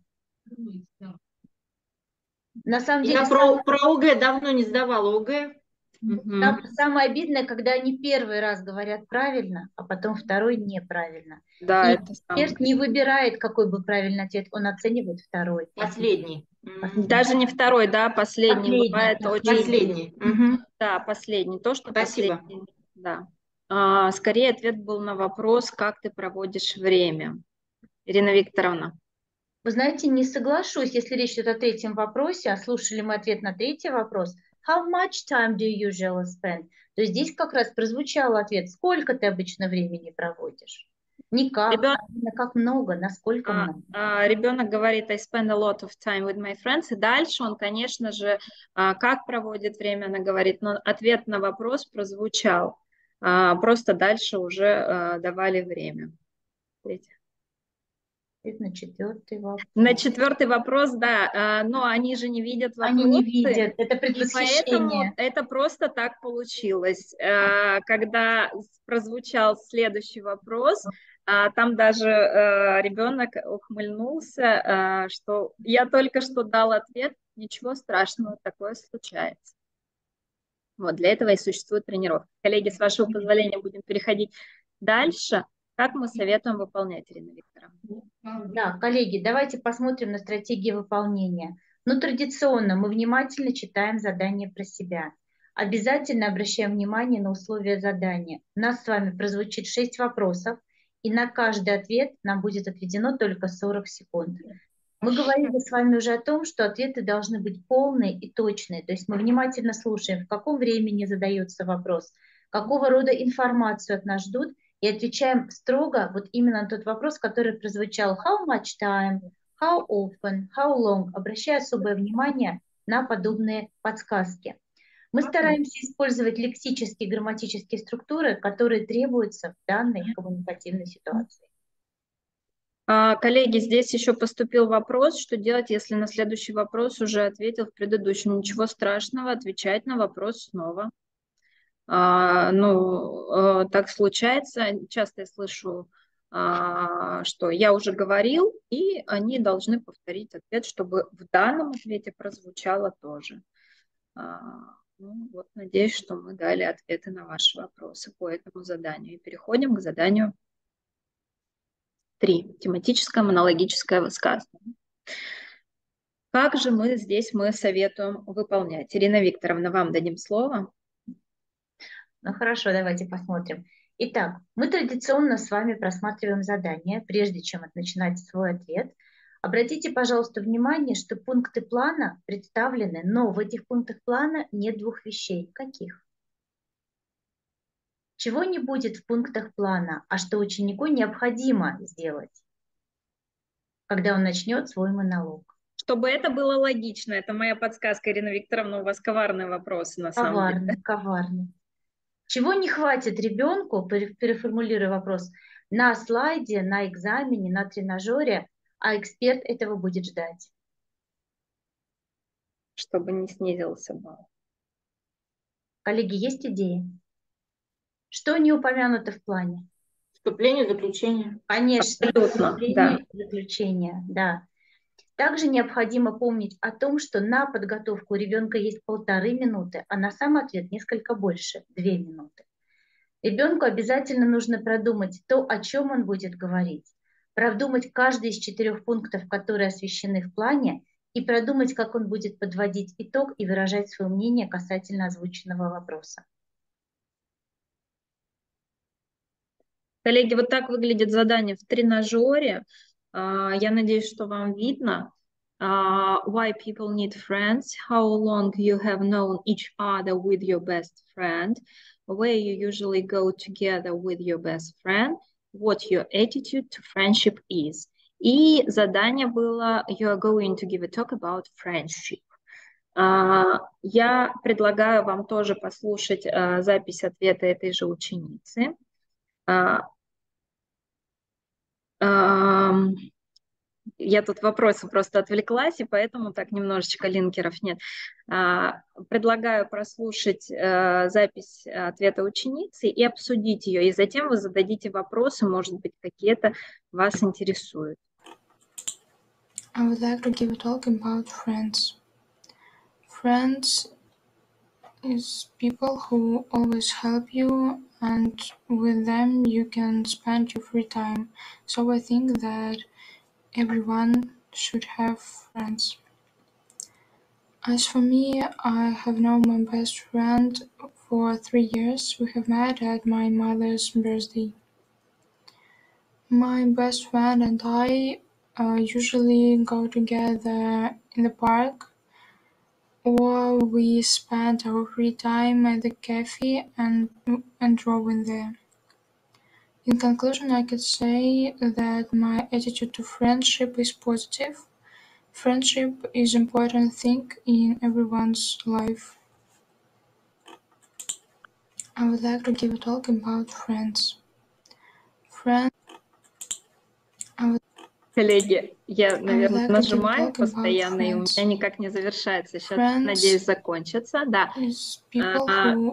На самом деле, Я про, про ОГЭ давно не сдавала ОГЭ. Там самое обидное, когда они первый раз говорят правильно, а потом второй неправильно. да, И это эксперт не выбирает, какой бы правильный ответ, он оценивает второй. Последний. Даже не второй, да, последний, Последний, бывает последний. очень... Последний. Угу. Да, последний, то, что Спасибо. последний. Да. А, скорее ответ был на вопрос, как ты проводишь время. Ирина Викторовна. Вы знаете, не соглашусь, если речь идет о третьем вопросе, а слушали мы ответ на третий вопрос. How much time do you usually spend? То есть здесь как раз прозвучал ответ, сколько ты обычно времени проводишь? Не как, Ребен... а именно как много, насколько а, много. А, ребенок говорит, I spend a lot of time with my friends, и дальше он, конечно же, а, как проводит время, она говорит, но ответ на вопрос прозвучал, а, просто дальше уже а, давали время. Третье. На четвертый вопрос. На четвертый вопрос, да, но они же не видят вопросы. Они не видят, это предвосхищение. Поэтому это просто так получилось. Когда прозвучал следующий вопрос, там даже ребенок ухмыльнулся, что я только что дал ответ, ничего страшного, такое случается. Вот для этого и существует тренировка. Коллеги, с вашего позволения, будем переходить дальше. Как мы советуем выполнять, Ирина Викторовна? Да, коллеги, давайте посмотрим на стратегии выполнения. Ну, традиционно мы внимательно читаем задание про себя. Обязательно обращаем внимание на условия задания. У нас с вами прозвучит шесть вопросов, и на каждый ответ нам будет отведено только сорок секунд. Мы говорили с вами уже о том, что ответы должны быть полные и точные. То есть мы внимательно слушаем, в каком времени задается вопрос, какого рода информацию от нас ждут, и отвечаем строго вот именно на тот вопрос, который прозвучал how much time, how often, how long, обращая особое внимание на подобные подсказки. Мы стараемся использовать лексические и грамматические структуры, которые требуются в данной коммуникативной ситуации. Коллеги, здесь еще поступил вопрос, что делать, если на следующий вопрос уже ответил в предыдущем. Ничего страшного, отвечать на вопрос снова. А, ну, так случается. Часто я слышу, а, что я уже говорил, и они должны повторить ответ, чтобы в данном ответе прозвучало тоже. Ну, вот, надеюсь, что мы дали ответы на ваши вопросы по этому заданию. И переходим к заданию три. Тематическое монологическое высказывание. Как же мы здесь мы советуем выполнять? Ирина Викторовна, вам дадим слово. Ну хорошо, давайте посмотрим. Итак, мы традиционно с вами просматриваем задание, прежде чем начинать свой ответ. Обратите, пожалуйста, внимание, что пункты плана представлены, но в этих пунктах плана нет двух вещей. Каких? Чего не будет в пунктах плана, а что ученику необходимо сделать, когда он начнет свой монолог? Чтобы это было логично, это моя подсказка, Ирина Викторовна, у вас коварные вопросы на самом деле. Коварный, коварный. Чего не хватит ребенку, переформулируя вопрос, на слайде, на экзамене, на тренажере, а эксперт этого будет ждать? Чтобы не снизился балл. Коллеги, есть идеи? Что не упомянуто в плане? Вступление, заключение. Конечно, абсолютно, вступление, да. заключение, да. Также необходимо помнить о том, что на подготовку у ребенка есть полторы минуты, а на сам ответ несколько больше, две минуты. Ребенку обязательно нужно продумать то, о чем он будет говорить, продумать каждый из четырех пунктов, которые освещены в плане, и продумать, как он будет подводить итог и выражать свое мнение касательно озвученного вопроса. Коллеги, вот так выглядит задание в тренажере. Я надеюсь, что вам видно. Why people need friends, how long you have known each other with your best friend, where you usually go together with your best friend, what your attitude to friendship is. И задание было You are going to give a talk about friendship. Я предлагаю вам тоже послушать запись ответа этой же ученицы. Я тут вопросы просто отвлеклась, и поэтому так немножечко линкеров нет. Предлагаю прослушать запись ответа ученицы и обсудить ее, и затем вы зададите вопросы, может быть, какие-то вас интересуют. I would like to give a talk about friends. Friends is people who always help you, and with them you can spend your free time. So I think that everyone should have friends. As for me, I have known my best friend for three years. We have met at my mother's birthday. My best friend and I uh, usually go together in the park, or we spend our free time at the cafe and, and drawing there. In conclusion, I could say that my attitude to friendship is positive. Friendship is an important thing in everyone's life. I would like to give a talk about friends. Friends. Коллеги, я, наверное, like нажимаю постоянно, и у меня никак не завершается. Сейчас, friends надеюсь, закончится. Да. Like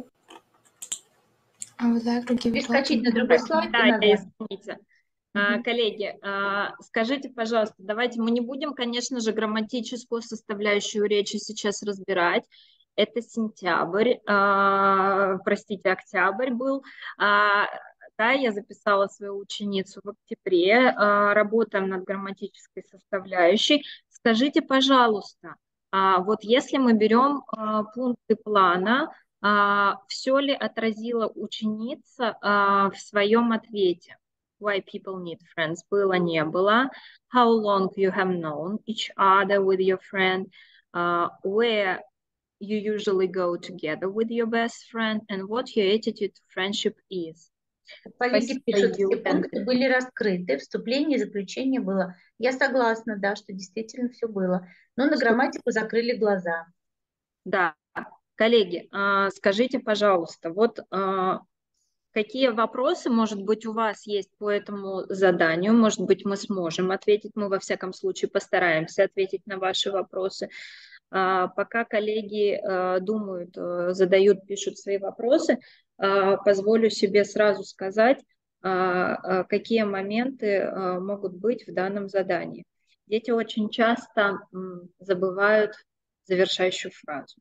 Перескочить на другой слайд. Да, извините. Mm-hmm. Коллеги, скажите, пожалуйста, давайте мы не будем, конечно же, грамматическую составляющую речи сейчас разбирать. Это сентябрь, простите, октябрь был. Да, я записала свою ученицу в октябре, работаем над грамматической составляющей. Скажите, пожалуйста, вот если мы берем пункты плана, все ли отразила ученица в своем ответе? Why people need friends? Было, не было. How long you have known each other with your friend? Where you usually go together with your best friend? And what your attitude to friendship is? Коллеги пишут, все пункты были раскрыты, вступление и заключение было. Я согласна, да, что действительно все было. Но на грамматику закрыли глаза. Да. Коллеги, скажите, пожалуйста, вот какие вопросы, может быть, у вас есть по этому заданию? Может быть, мы сможем ответить, мы во всяком случае постараемся ответить на ваши вопросы. Пока коллеги думают, задают, пишут свои вопросы, позволю себе сразу сказать, какие моменты могут быть в данном задании. Дети очень часто забывают завершающую фразу.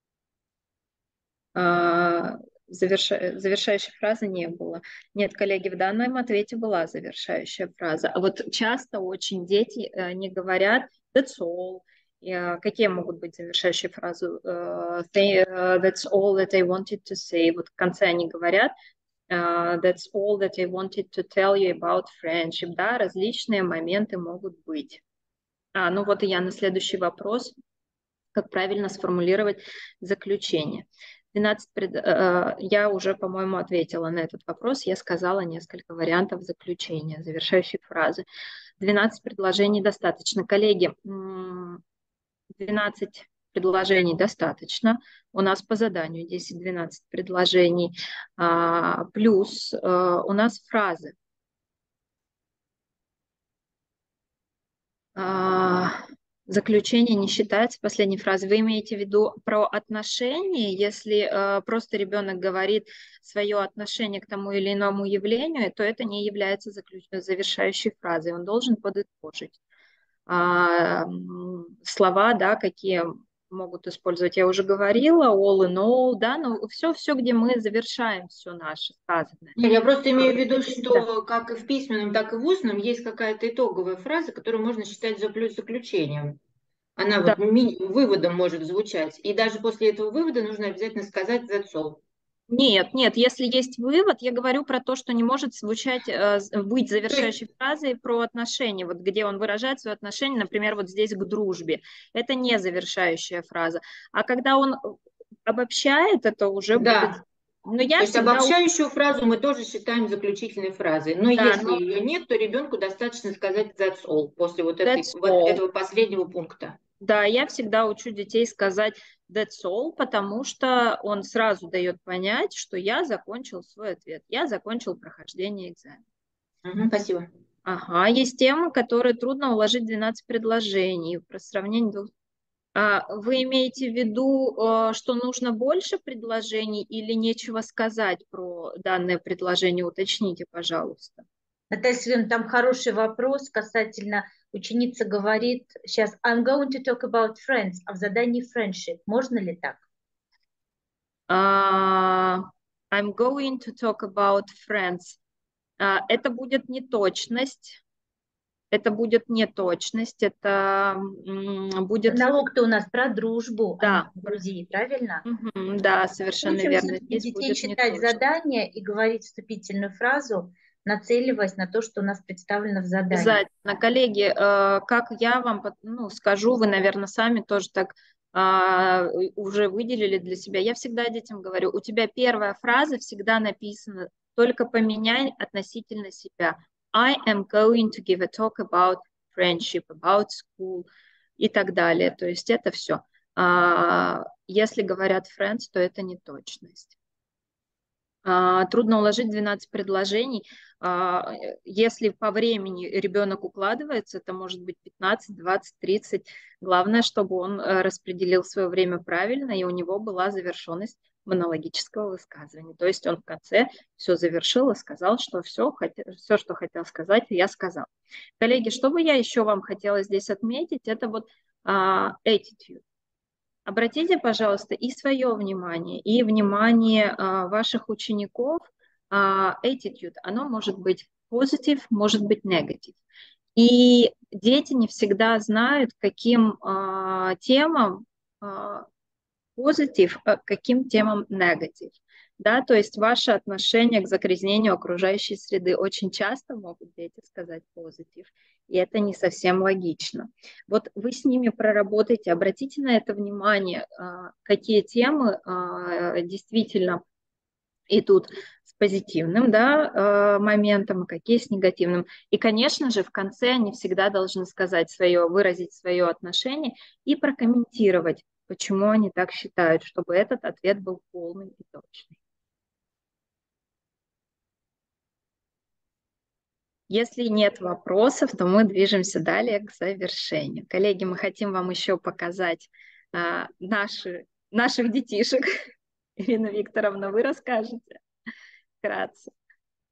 Заверша... Завершающей фразы не было. Нет, коллеги, в данном ответе была завершающая фраза. А вот часто очень дети не говорят «that's all». И, какие могут быть завершающие фразы? «That's all that I wanted to say». Вот в конце они говорят «That's all that I wanted to tell you about friendship». Да, различные моменты могут быть. А, ну вот и я на следующий вопрос. Как правильно сформулировать заключение? двенадцать пред... Я уже, по-моему, ответила на этот вопрос. Я сказала несколько вариантов заключения, завершающей фразы. двенадцать предложений достаточно. Коллеги, двенадцать предложений достаточно. У нас по заданию десять-двенадцать предложений. Плюс у нас фразы. Заключение не считается последней фразой. Вы имеете в виду про отношения? Если э, просто ребенок говорит свое отношение к тому или иному явлению, то это не является заключ... завершающей фразой. Он должен подытожить. А, слова, да, какие могут использовать, я уже говорила, all in all, да, но все, все, где мы завершаем все наше сказанное. Нет, я просто имею в виду, что как и в письменном, так и в устном есть какая-то итоговая фраза, которую можно считать заключением. Она да. вот ми- выводом может звучать. И даже после этого вывода нужно обязательно сказать that's all. Нет, нет, если есть вывод, я говорю про то, что не может звучать, э, быть завершающей есть... фразой про отношения, вот где он выражает свое отношение, например, вот здесь к дружбе. Это не завершающая фраза. А когда он обобщает, это уже да. будет... Но я то есть всегда... обобщающую фразу мы тоже считаем заключительной фразой. Но да, если но... ее нет, то ребенку достаточно сказать that's all после вот, этой, вот этого последнего пункта. Да, я всегда учу детей сказать that's all, потому что он сразу дает понять, что я закончил свой ответ, я закончил прохождение экзамена. Угу, спасибо. Ага, есть темы, которые трудно уложить в двенадцать предложений. Про сравнение двух... а, вы имеете в виду, что нужно больше предложений или нечего сказать про данное предложение? Уточните, пожалуйста. Наталья Сергеевна, там хороший вопрос касательно, ученица говорит сейчас I'm going to talk about friends, а в задании friendship. Можно ли так? Uh, I'm going to talk about friends. Uh, это будет неточность. Это будет неточность. Это um, будет... Налог-то у нас про дружбу, да. а не про друзей, правильно? Uh-huh, да, совершенно Учим верно. Здесь детей будет читать неточность. Задание и говорить вступительную фразу, нацеливаясь на то, что у нас представлено в задании. Обязательно. Коллеги, как я вам ну, скажу, вы, наверное, сами тоже так уже выделили для себя. Я всегда детям говорю, у тебя первая фраза всегда написана, только поменяй относительно себя. I am going to give a talk about friendship, about school и так далее. То есть это все. Если говорят friends, то это неточность. Трудно уложить двенадцать предложений. Если по времени ребенок укладывается, это может быть пятнадцать, двадцать, тридцать. Главное, чтобы он распределил свое время правильно, и у него была завершенность монологического высказывания. То есть он в конце все завершил и сказал, что все, все, что хотел сказать, я сказал. Коллеги, что бы я еще вам хотела здесь отметить, это вот attitude. Обратите, пожалуйста, и свое внимание, и внимание а, ваших учеников. А, attitude, оно может быть positive, может быть negative. И дети не всегда знают, каким а, темам а, positive, а каким темам negative. Да, то есть ваше отношение к загрязнению окружающей среды очень часто могут дети сказать позитив, и это не совсем логично. Вот вы с ними проработайте, обратите на это внимание, какие темы действительно идут с позитивным, да, моментом, а какие с негативным. И, конечно же, в конце они всегда должны сказать свое, выразить свое отношение и прокомментировать, почему они так считают, чтобы этот ответ был полный и точный. Если нет вопросов, то мы движемся далее к завершению. Коллеги, мы хотим вам еще показать а, наши, наших детишек. Ирина Викторовна, вы расскажете вкратце.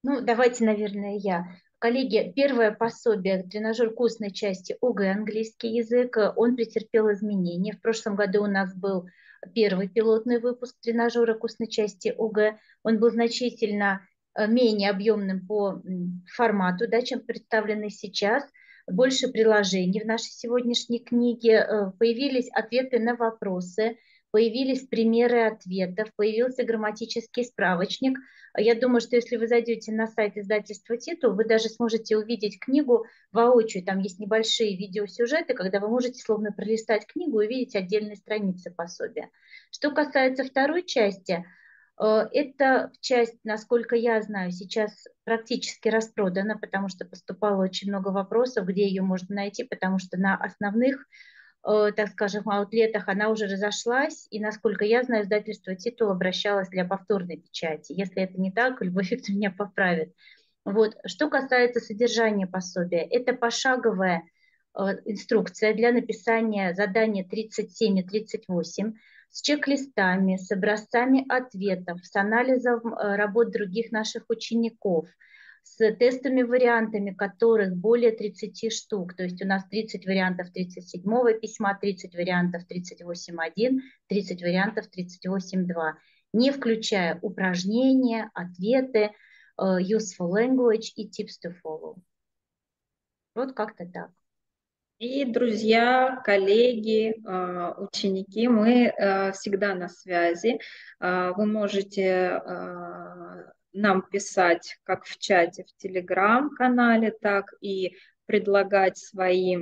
Ну, давайте, наверное, я. Коллеги, первое пособие, тренажер к устной части ОГЭ, английский язык, он претерпел изменения. В прошлом году у нас был первый пилотный выпуск тренажера к устной части ОГЭ. Он был значительно менее объемным по формату, да, чем представленный сейчас. Больше приложений в нашей сегодняшней книге. Появились ответы на вопросы, появились примеры ответов, появился грамматический справочник. Я думаю, что если вы зайдете на сайт издательства «Титул», вы даже сможете увидеть книгу воочию. Там есть небольшие видеосюжеты, когда вы можете словно пролистать книгу и увидеть отдельные страницы пособия. Что касается второй части, эта часть, насколько я знаю, сейчас практически распродана, потому что поступало очень много вопросов, где ее можно найти, потому что на основных, так скажем, аутлетах она уже разошлась, и, насколько я знаю, издательство «Титул» обращалось для повторной печати. Если это не так, Любовь Викторовна меня поправит. Вот. Что касается содержания пособия, это пошаговая инструкция для написания задания тридцать семь и тридцать восемь с чек-листами, с образцами ответов, с анализом работ других наших учеников, с тестовыми вариантами, которых более тридцати штук. То есть у нас тридцать вариантов тридцать седьмого письма, тридцать вариантов тридцать восемь точка один, тридцать вариантов тридцать восемь точка два, не включая упражнения, ответы, useful language и tips to follow. Вот как-то так. И, друзья, коллеги, ученики, мы всегда на связи. Вы можете нам писать как в чате в Телеграм-канале, так и предлагать свои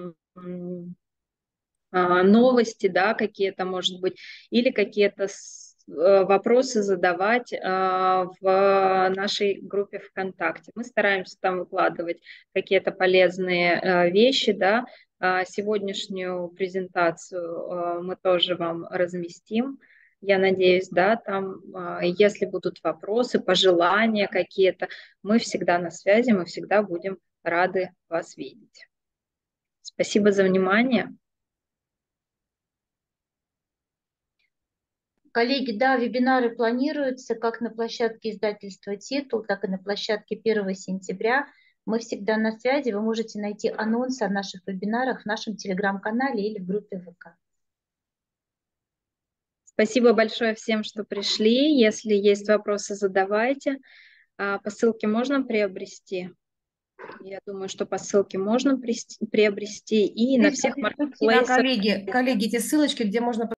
новости, да, какие-то, может быть, или какие-то вопросы задавать в нашей группе ВКонтакте. Мы стараемся там выкладывать какие-то полезные вещи, да. Сегодняшнюю презентацию мы тоже вам разместим. Я надеюсь, да, там, если будут вопросы, пожелания какие-то, мы всегда на связи, мы всегда будем рады вас видеть. Спасибо за внимание. Коллеги, да, вебинары планируются как на площадке издательства «Титул», так и на площадке первого сентября. Мы всегда на связи. Вы можете найти анонсы о наших вебинарах в нашем телеграм-канале или в группе ВК. Спасибо большое всем, что пришли. Если есть вопросы, задавайте. По ссылке можно приобрести? Я думаю, что по ссылке можно приобрести и на всех маркетплейсах. Коллеги, коллеги, эти ссылочки, где можно